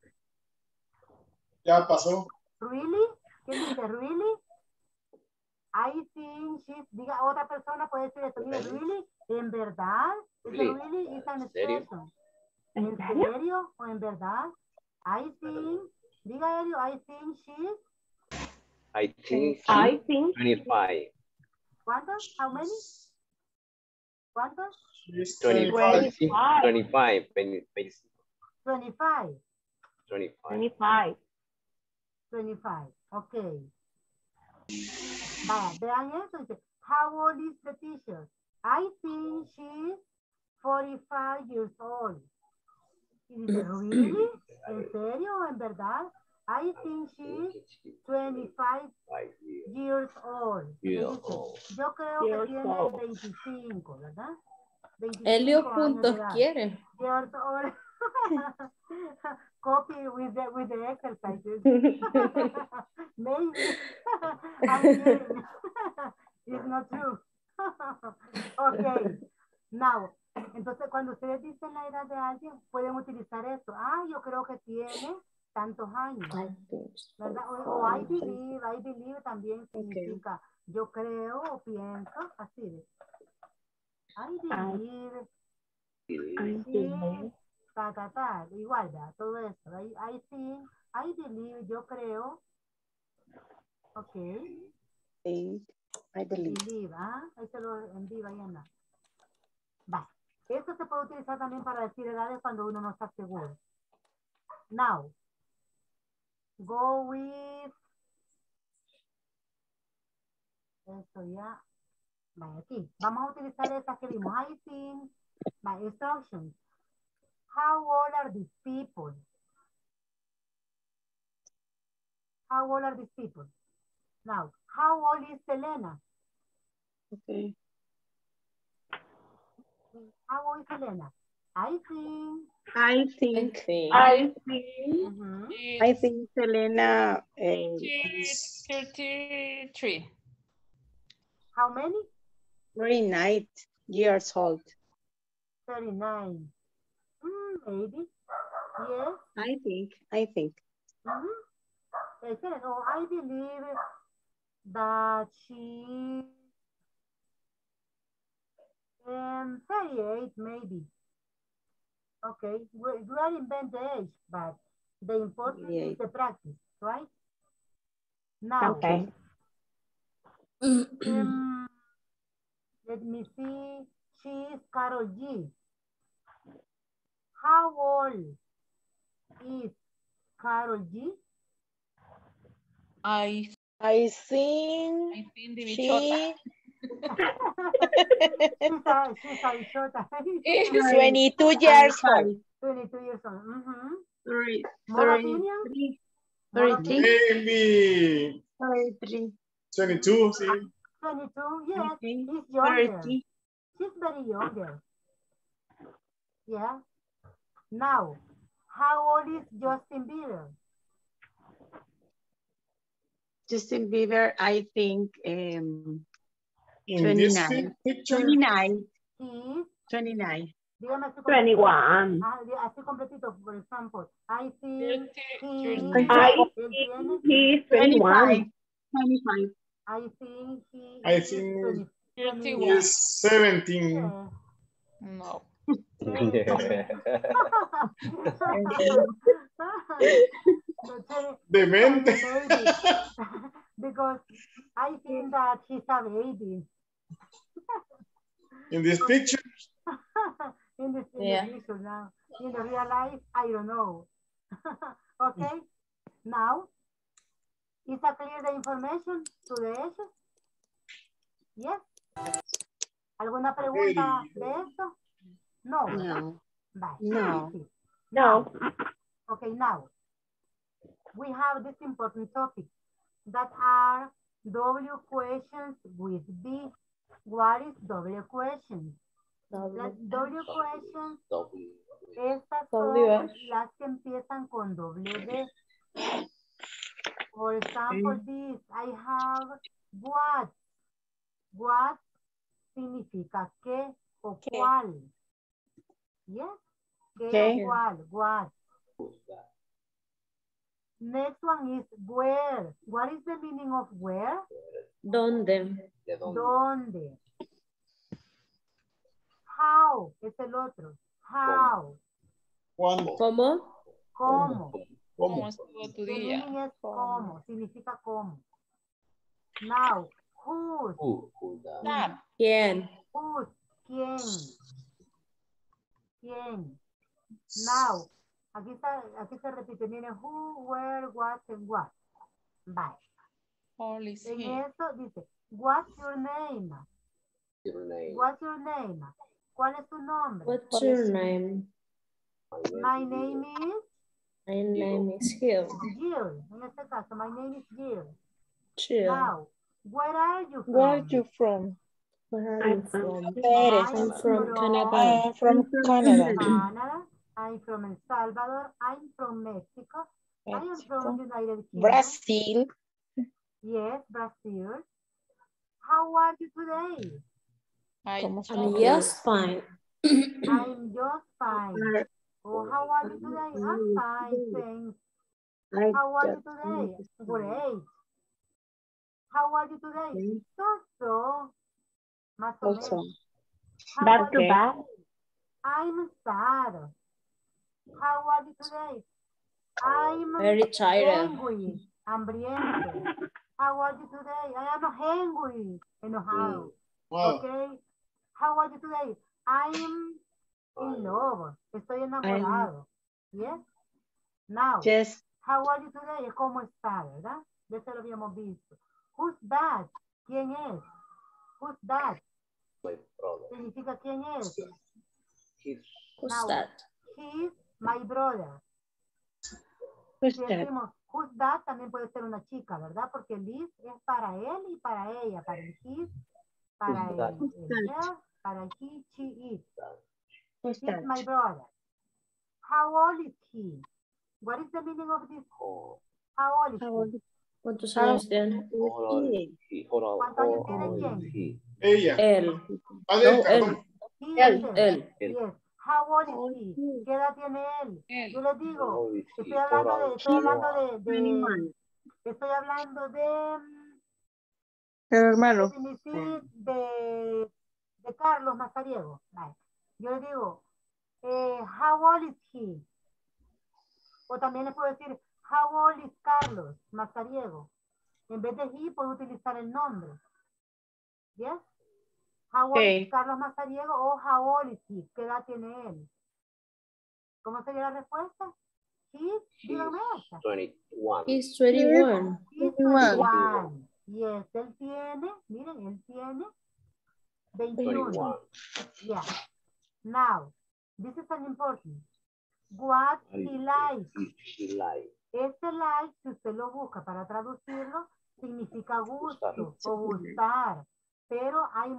Ya pasó. Really? ¿Quién dice really? I think she's, diga otra persona puede decir esto. Mire, really, en verdad, really is an expression. ¿En serio o en verdad? I think, diga Elio, I think she's. I think 25. ¿Cuántos? How many? ¿Cuántos? 25. 25. 25. Okay. Vaya, vean eso. Dice, how old is the teacher? I think she's 45 years old. Y dice, really? ¿En serio? ¿En verdad? I think she's 25 years old. Dice, yo creo que tiene 25, ¿verdad? 25 Elio años puntos de edad. quiere. Years old. Copy with the exercises. Maybe. I'm kidding. It's not true. Okay. Now, entonces cuando ustedes dicen la edad de alguien, pueden utilizar esto. Ah, yo creo que tiene tantos años. ¿Verdad? O I believe también significa yo creo o pienso, así de. I believe. Igual, ¿verdad? Todo eso. I think, I believe, yo creo. Ok. I believe. Ahí se lo envío ahí en la. Va. Esto se puede utilizar también para decir edades cuando uno no está seguro. Now, go with. Esto ya. Vaya aquí. Vamos a utilizar estas que vimos. I think, my instructions. How old are these people? How old are these people? Now, how old is Selena? Okay. How old is Selena? I think. I think. I think. I think Selena She's 33. How many? 39 years old. 39. Maybe. Yes. I think. Excellent. Oh, I believe that she 38 maybe. Okay, we are invent the age, but the important is the practice, right? Now, Okay. let me see. She is Carol G. How old is Carol G? I think she... she's a shorter. 22 years old. 22 years old. More 33. opinion? 33. Maybe 33. 22, sí. 22, yes. Okay. He's younger. 30. She's very younger. Yeah. Now, how old is Justin Bieber? Justin Bieber, I think In 29. this picture, 29. He's 29. dígame así 21. así completito, por example. I think he's 25. 21. 25. I think he I is think 21. he is 17. Yeah. No. Demente. Because I think that he's a baby. In this picture? in the picture now. In the real life, I don't know. Okay, now, is that clear the information to the issue? Yes. ¿Alguna pregunta de esto? No. No. Bye. No. No. Okay, now, we have this important topic that are W questions with B. What is W questions? W questions, estas son las que empiezan con W. For example, this, I have what. What significa qué o cuál. Yes? ¿Qué o cuál? What. Next one is where. What is the meaning of where? ¿Dónde? ¿Dónde? How es el otro. How. ¿Cuándo? ¿Cómo? ¿Cómo? ¿Cómo estuvo tu The día? meaning es cómo. Significa cómo. Now, whose. ¿Quién? Whose. ¿Quién? ¿Quién? Now, aquí se repite. Mire, who, where, what, and what. Bye. All is En here. esto dice, what's your name? What's your name? ¿Cuál es tu nombre? What's your name? My name is? My name is Gil. Jill. En este caso, my name is Jill. Jill. Now, where are you from? Where are you from? Where are you from? I'm from Canada. I'm from Canada. Canada. I'm from El Salvador. I'm from Mexico. I am from United Kingdom. Brazil. Yes, Brazil. How are you today? I'm just fine. I'm just fine. Oh, how are you today? I'm fine, thanks. How are you today? Great. How are you today? So. Más o menos. How are you today? I'm sad. How are you today? I'm very tired. Angry. Hambriento. How are you today? I am hungry. Enojado. Wow. Okay. How are you today? I'm in love. Estoy enamorado. Yes. Now. Yes. How are you today? ¿Cómo está, verdad? Ya se lo habíamos visto. Who's that? ¿Quién es? Who's that? Significa quién es. Who's Now, that? He's my brother. Who's Si that? decimos who's that, también puede ser una chica, ¿verdad? Porque el is es para él y para ella. Para el his, para el ella, para he, she, it. Who's He's that? my brother. How old is he? What is the meaning of this? How old is he? ¿Cuántos años tiene? ¿Cuántos años tiene quién? Ella. Él. Ah, No, perdón. él. Yes. How old is he? ¿Qué edad tiene él? Yo les digo, estoy hablando de Pero hermano. de Carlos Mazariego. Yo le digo, how old is he? O también le puedo decir, how old is Carlos Mazariego? En vez de he, puedo utilizar el nombre. ¿Yes? How old is Carlos Mazariego o how old is he? ¿Qué edad tiene él? ¿Cómo sería la respuesta? Dígame esa. 21. He's 21. He's 21. Yes, él tiene, miren, él tiene 21. Yeah. Now, this is an important. What he likes. Este like, si usted lo busca para traducirlo, significa gusto o gustar. Pero hay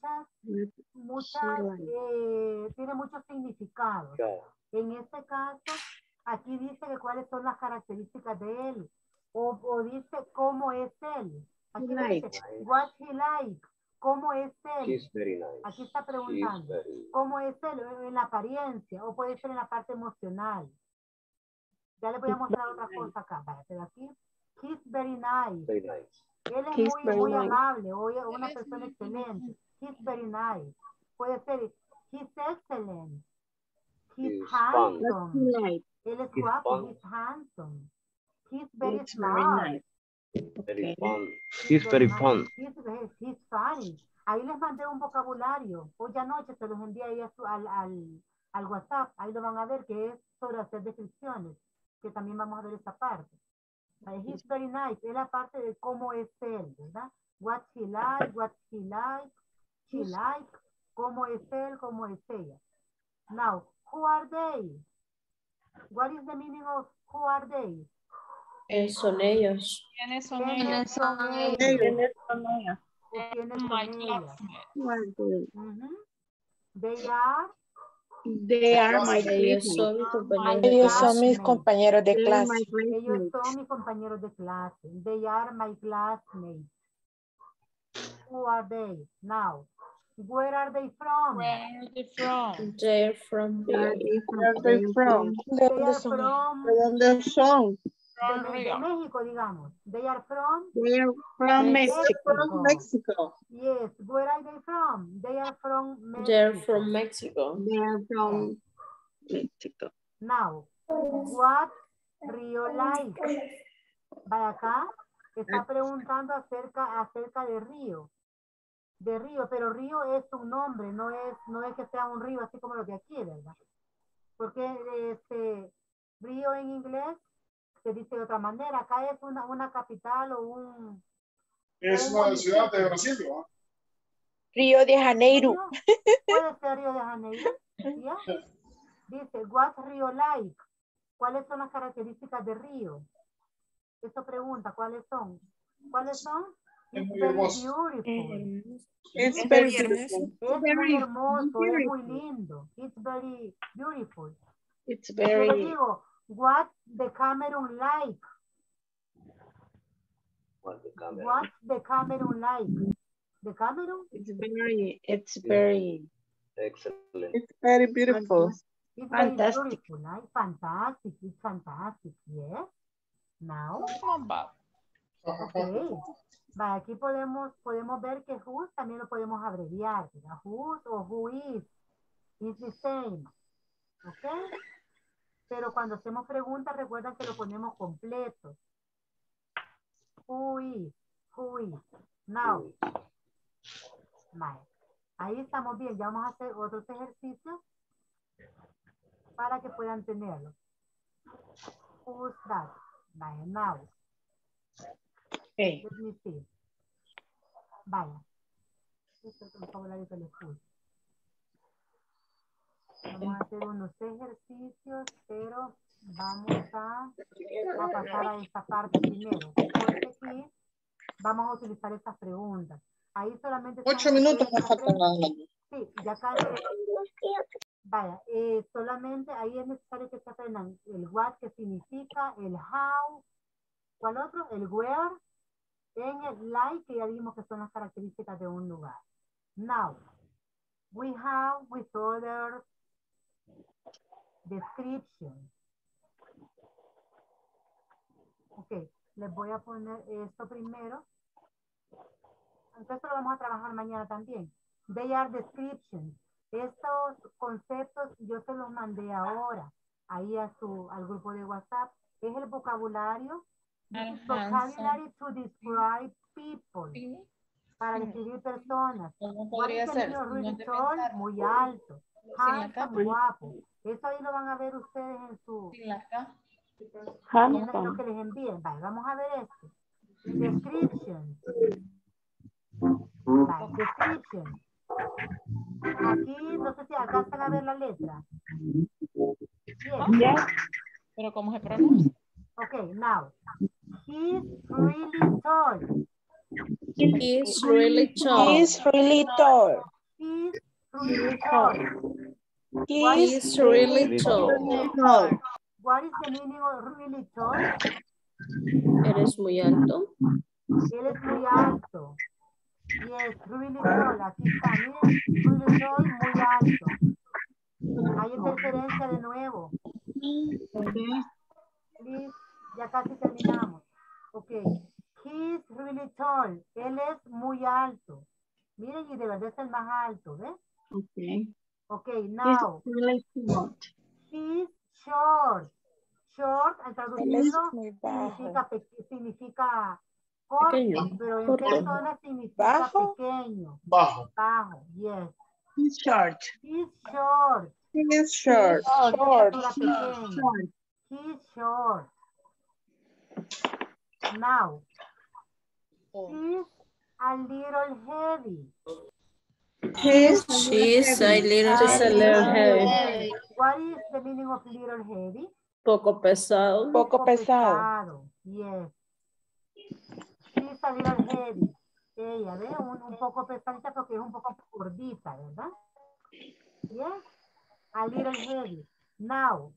tiene muchos significados. En este caso, aquí dice que cuáles son las características de él. O dice cómo es él. Aquí dice, what he like. ¿Cómo es él? He's very nice. Aquí está preguntando. ¿Cómo es él? En la apariencia. O puede ser en la parte emocional. Ya le voy a mostrar otra cosa acá. Pero aquí, he's very nice. Very nice. Él es muy amable. O una persona excelente. He's very nice. Puede ser, he's excellent. He's handsome. Él es guapo. He's handsome. He's very smart. Very fun. He's very fun. He's funny. Ahí les mandé un vocabulario. Hoy anoche se los envié ahí al WhatsApp. Ahí lo van a ver, que es sobre hacer descripciones. Que también vamos a ver esa parte. He's very nice. Es la parte de cómo es él, ¿verdad? What he like, she like, cómo es él, cómo es ella. Now, who are they? What is the meaning of who are they? Son ellos. ¿Quiénes son ¿Quiénes ellos? son ellos? ¿Quiénes son ellos? ¿Quiénes son My ellas? classmates. They are my Ellos son mis compañeros. Ellos son mis compañeros de clase. Ellos son mis compañeros de clase. They are my classmates. Who are they? Now, where are they from? Where are they from? They're from Where are they from? They are from ¿De dónde son? From de Rio. México, digamos. They are from They are from Mexico. Yes. Where are they from? They are from Mexico. They're from Mexico. They are from Mexico. Now, what Rio like? Vaya acá, está preguntando acerca de Río. De Río, pero Río es un nombre, no es que sea un río así como lo de aquí, ¿verdad? Porque Río en inglés se dice de otra manera. Acá es una capital o un... Es una ciudad de Brasil, ¿no? Río de Janeiro. Puede ser Río de Janeiro. ¿Ya? Dice, what Río like? ¿Cuáles son las características de Río? Eso pregunta, ¿cuáles son? ¿Cuáles son? It's very beautiful. It's very beautiful. Es muy hermoso, es muy lindo. It's very beautiful. It's Yo very... le digo, what the Cameroon like? What's the Cameroon like? The Cameroon? It's very... Excellent. It's very beautiful. It's Fantastic. very beautiful, right? Fantastic. It's fantastic. Yes. Now. Okay. Va, aquí podemos ver que whose también lo podemos abreviar. ¿Verdad? Whose o who is. It's the same. Ok. Pero cuando hacemos preguntas, recuerda que lo ponemos completo. Who is. Who is. Now. Vale. Ahí estamos bien. Ya vamos a hacer otros ejercicios para que puedan tenerlo. Who's that? Vaya, now. Okay. Let me see. Vaya. Esto es un vocabulario que les puse. Vamos a hacer unos ejercicios, pero vamos a pasar a esta parte primero. Porque aquí vamos a utilizar estas preguntas. Ahí solamente... 8 minutos me faltan. Sí, ya casi. Vaya, solamente ahí es necesario que se aprendan el what, que significa, el how, ¿cuál otro? El where, en el like, que ya vimos que son las características de un lugar. Now, we have with other description. Ok, les voy a poner esto primero. Entonces lo vamos a trabajar mañana también. They are descriptions. Estos conceptos yo se los mandé ahora, ahí al grupo de WhatsApp. Es el vocabulario. Vocabulary to describe people. Para describir personas. ¿Cómo podría ser? Really tall, muy alto. Handsome, guapo. Eso ahí lo van a ver ustedes en su... en lo que les envíen. Vale, vamos a ver esto. Description. Vale, description. Aquí, no sé si alcanzan a ver la letra. Yes. ¿Pero cómo se pronuncia? Okay, now. He's really tall. He's really tall. He's really tall. He's really tall. He's really tall. What is the meaning of really tall? Eres muy alto. Él es muy alto. Yes, really tall. Aquí está, miren. Really tall, muy alto. Hay interferencia de nuevo. Please, ya casi terminamos. Ok. He's really tall. Él es muy alto. Miren, y de verdad es el más alto, ¿ves? Okay. Ok, now. He's really short. He's short. Short, al traducirlo, significa corto, Pequeño, pero en corto. persona significa Bajo. pequeño. Bajo. Bajo, yes. He's short. He's short. He's short. Short. Pequeño. He's short. Now, he's a little heavy. He's She's a little heavy. What is the meaning of little heavy? Poco pesado. Poco pesado. Yes. She's a little heavy. Ella, ¿ve? Un poco pesadita porque es un poco gordita, ¿verdad? Yes. A little heavy. Now,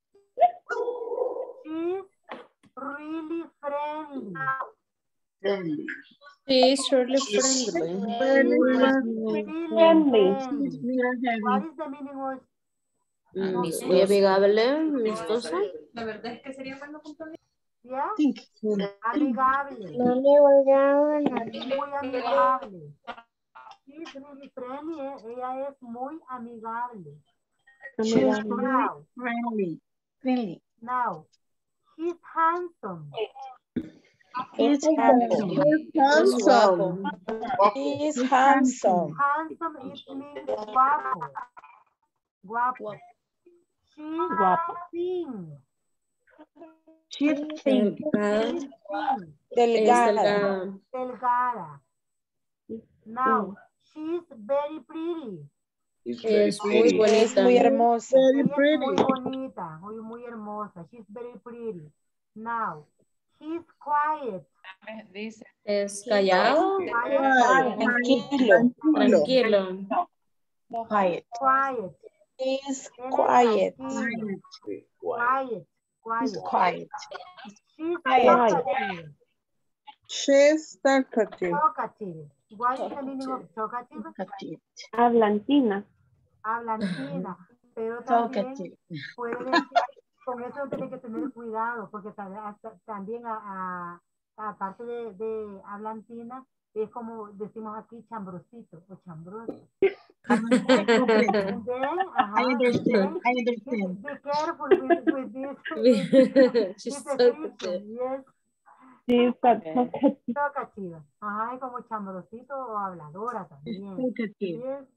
she's really friendly. Friendly. She's really friendly. Friendly. Little heavy. What is the meaning of Muy amigable, amistosa. La verdad es que sería bueno compromiso. yeah? Think. Amigable. Muy amigable. She's really friendly. Ella es muy amigable. She's Now, friendly. Friendly. now, he's handsome. He's handsome. Es guapo. He's handsome. Handsome, it means guapo. Guapo. She's thin. She's thin. Delgada. She's thin. Es Delgada. delgada. Delgada. Now, she's very pretty. Es muy Es bonita. muy hermosa. Ella es muy bonita, muy hermosa. She's very pretty. Now, he's quiet. Dice. Es callado. Tranquilo. Tranquilo. Quiet. Quiet. He's quiet. Quiet. He's quiet. She's Quiet. talkative. She's talkative. Talkative. What is the meaning of talkative? Hablantina. Hablantina. Pero también Talkative. puede decir, con eso tiene que tener cuidado, porque también aparte de hablantina, es como decimos aquí, chambrosito o chambroso. And then, I understand. I understand. be careful with this. She's This talkative. description, yes. She's talkative. Talkative. Ajá, y como chambrosito o habladora también. Talkative. Yes.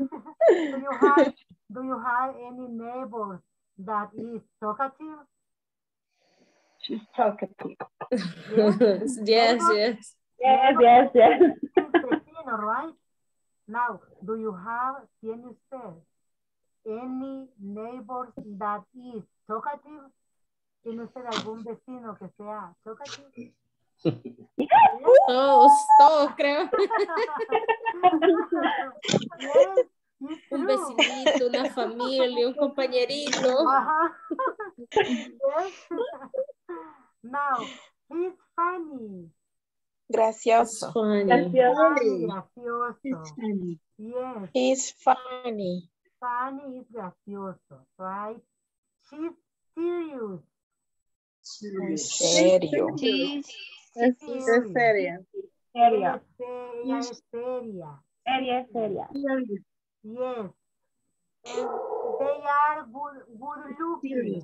Do you have any neighbors that is talkative? She's talkative. Yes, yes. Yes. Cristina, right? Now, do you have, tiene usted, any neighbors that is talkative? ¿Tiene usted algún vecino que sea talkative? Todos creo. Yes, it's Un true. vecinito, una familia. familia, un compañerito. Ajá. Yes. Now, he's funny. Gracioso. Funny. Funny, gracioso. Funny. Yes, He's funny. funny is gracioso, right? She's serious. En serio. Es Serious. seria. Seria. Ella es seria. Seria, seria. Yes. And they are good looking.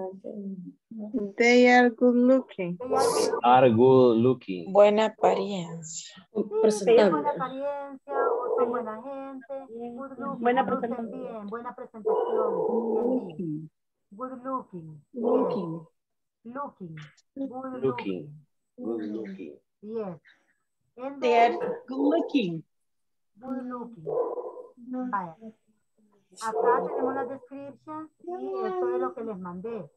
They are good looking. They are good Are good looking. Buena apariencia. Sí, tienen Presentable. buena apariencia o son buena gente. Good looking, Buena lucen presentación. bien, buena presentación. Bien. Good looking. Yes. Looking. Good Looking. looking. Good looking. Yes. And They then, are good looking. good looking. Vaya. Acá tenemos la description y esto es lo que les mandé.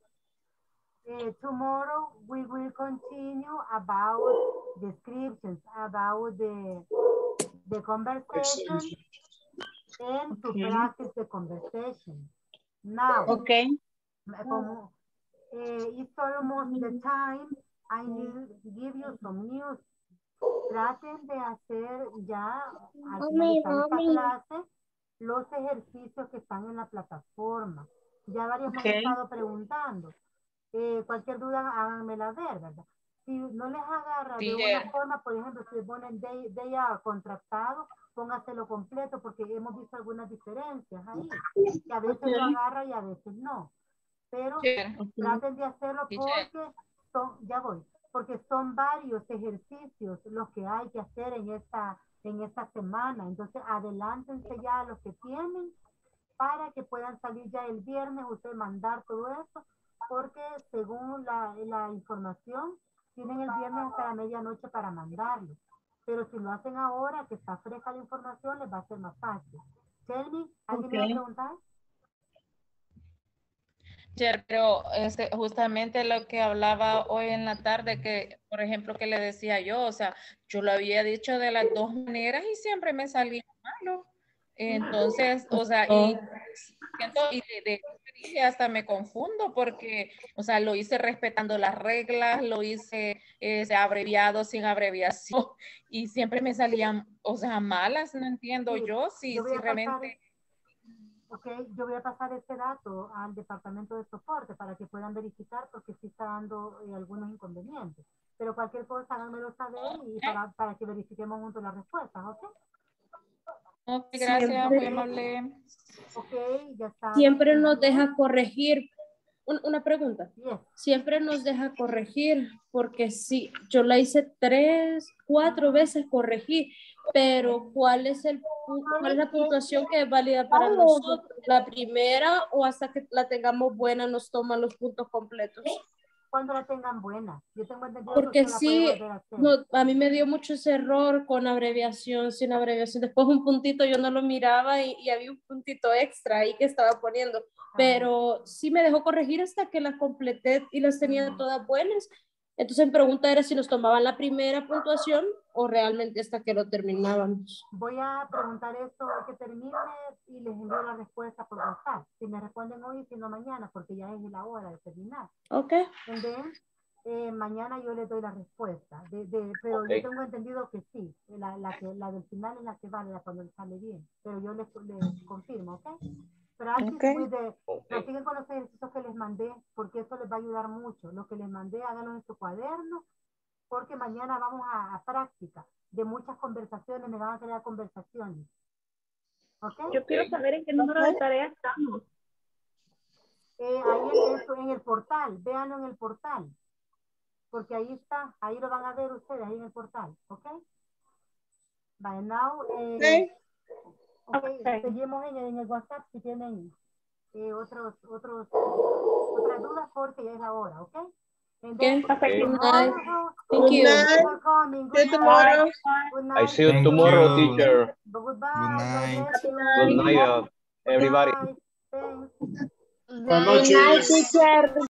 Tomorrow we will continue about descriptions, about the conversation and to practice the conversation. Now, Okay. como it's almost the time, I need to give you some news. Traten de hacer ya al finalizar esta clase los ejercicios que están en la plataforma. Ya varios me han estado preguntando. Cualquier duda háganmela ver, ¿verdad? Si no les agarra de una forma, por ejemplo, si ponen they are contractados, póngaselo completo porque hemos visto algunas diferencias ahí. Que a veces lo agarra y a veces no. Pero traten de hacerlo porque son, ya voy, porque son varios ejercicios los que hay que hacer en esta semana. Entonces, adelántense ya a los que tienen para que puedan salir ya el viernes, usted mandar todo eso, porque según la información, tienen el viernes hasta la medianoche para mandarlo. Pero si lo hacen ahora, que está fresca la información, les va a ser más fácil. Tell me, ¿alguien me va a preguntar? Pero justamente lo que hablaba hoy en la tarde, que por ejemplo que le decía yo, o sea, yo lo había dicho de las dos maneras y siempre me salía malo. Entonces, o sea, y hasta me confundo porque, o sea, lo hice respetando las reglas, lo hice abreviado sin abreviación y siempre me salían, o sea, malas, no entiendo yo si realmente... Ok, yo voy a pasar este dato al departamento de soporte para que puedan verificar porque sí está dando algunos inconvenientes. Pero cualquier cosa háganmelo saber y para que verifiquemos juntos las respuestas, ¿ok? Ok, gracias, muy amable. Ok, ya está. Siempre nos deja corregir. Una pregunta. Yes. Siempre nos deja corregir porque sí, yo la hice 3, 4 veces corregir, pero ¿cuál es la puntuación que es válida para nosotros? ¿La primera o hasta que la tengamos buena nos toman los puntos completos? Cuando la tengan buena. Yo tengo entendido porque que sí, la puede volver a hacer. no, a mí me dio mucho ese error con abreviación, sin abreviación. Después un puntito yo no lo miraba y había un puntito extra ahí que estaba poniendo. Pero sí me dejó corregir hasta que las completé y las tenía todas buenas. Entonces mi pregunta era si nos tomaban la primera puntuación o realmente hasta que lo terminábamos. Voy a preguntar esto hoy que termine y les envío la respuesta por WhatsApp. Si me responden hoy, si no mañana, porque ya es la hora de terminar. Ok. And then, mañana yo les doy la respuesta. Pero yo tengo entendido que sí. La del final es la que vale cuando sale bien. Pero yo les confirmo, ¿ok? Practiquen con los ejercicios que les mandé, porque eso les va a ayudar mucho. Lo que les mandé, háganlo en su cuaderno, porque mañana vamos a práctica de muchas conversaciones, me van a crear conversaciones. ¿Ok? Yo quiero saber en qué número de tareas estamos. Ahí en el portal, véanlo en el portal. Porque ahí está, ahí lo van a ver ustedes, ahí en el portal. ¿Ok? By now, seguimos en el WhatsApp si tienen otras dudas porque ya es la hora, ¿ok? Okay. Good night. Thank you. For coming. Good tomorrow. Good night. I see you tomorrow, you. teacher. Goodbye. Good night. God bless you. Good night, everybody. Thanks. Buenas noches.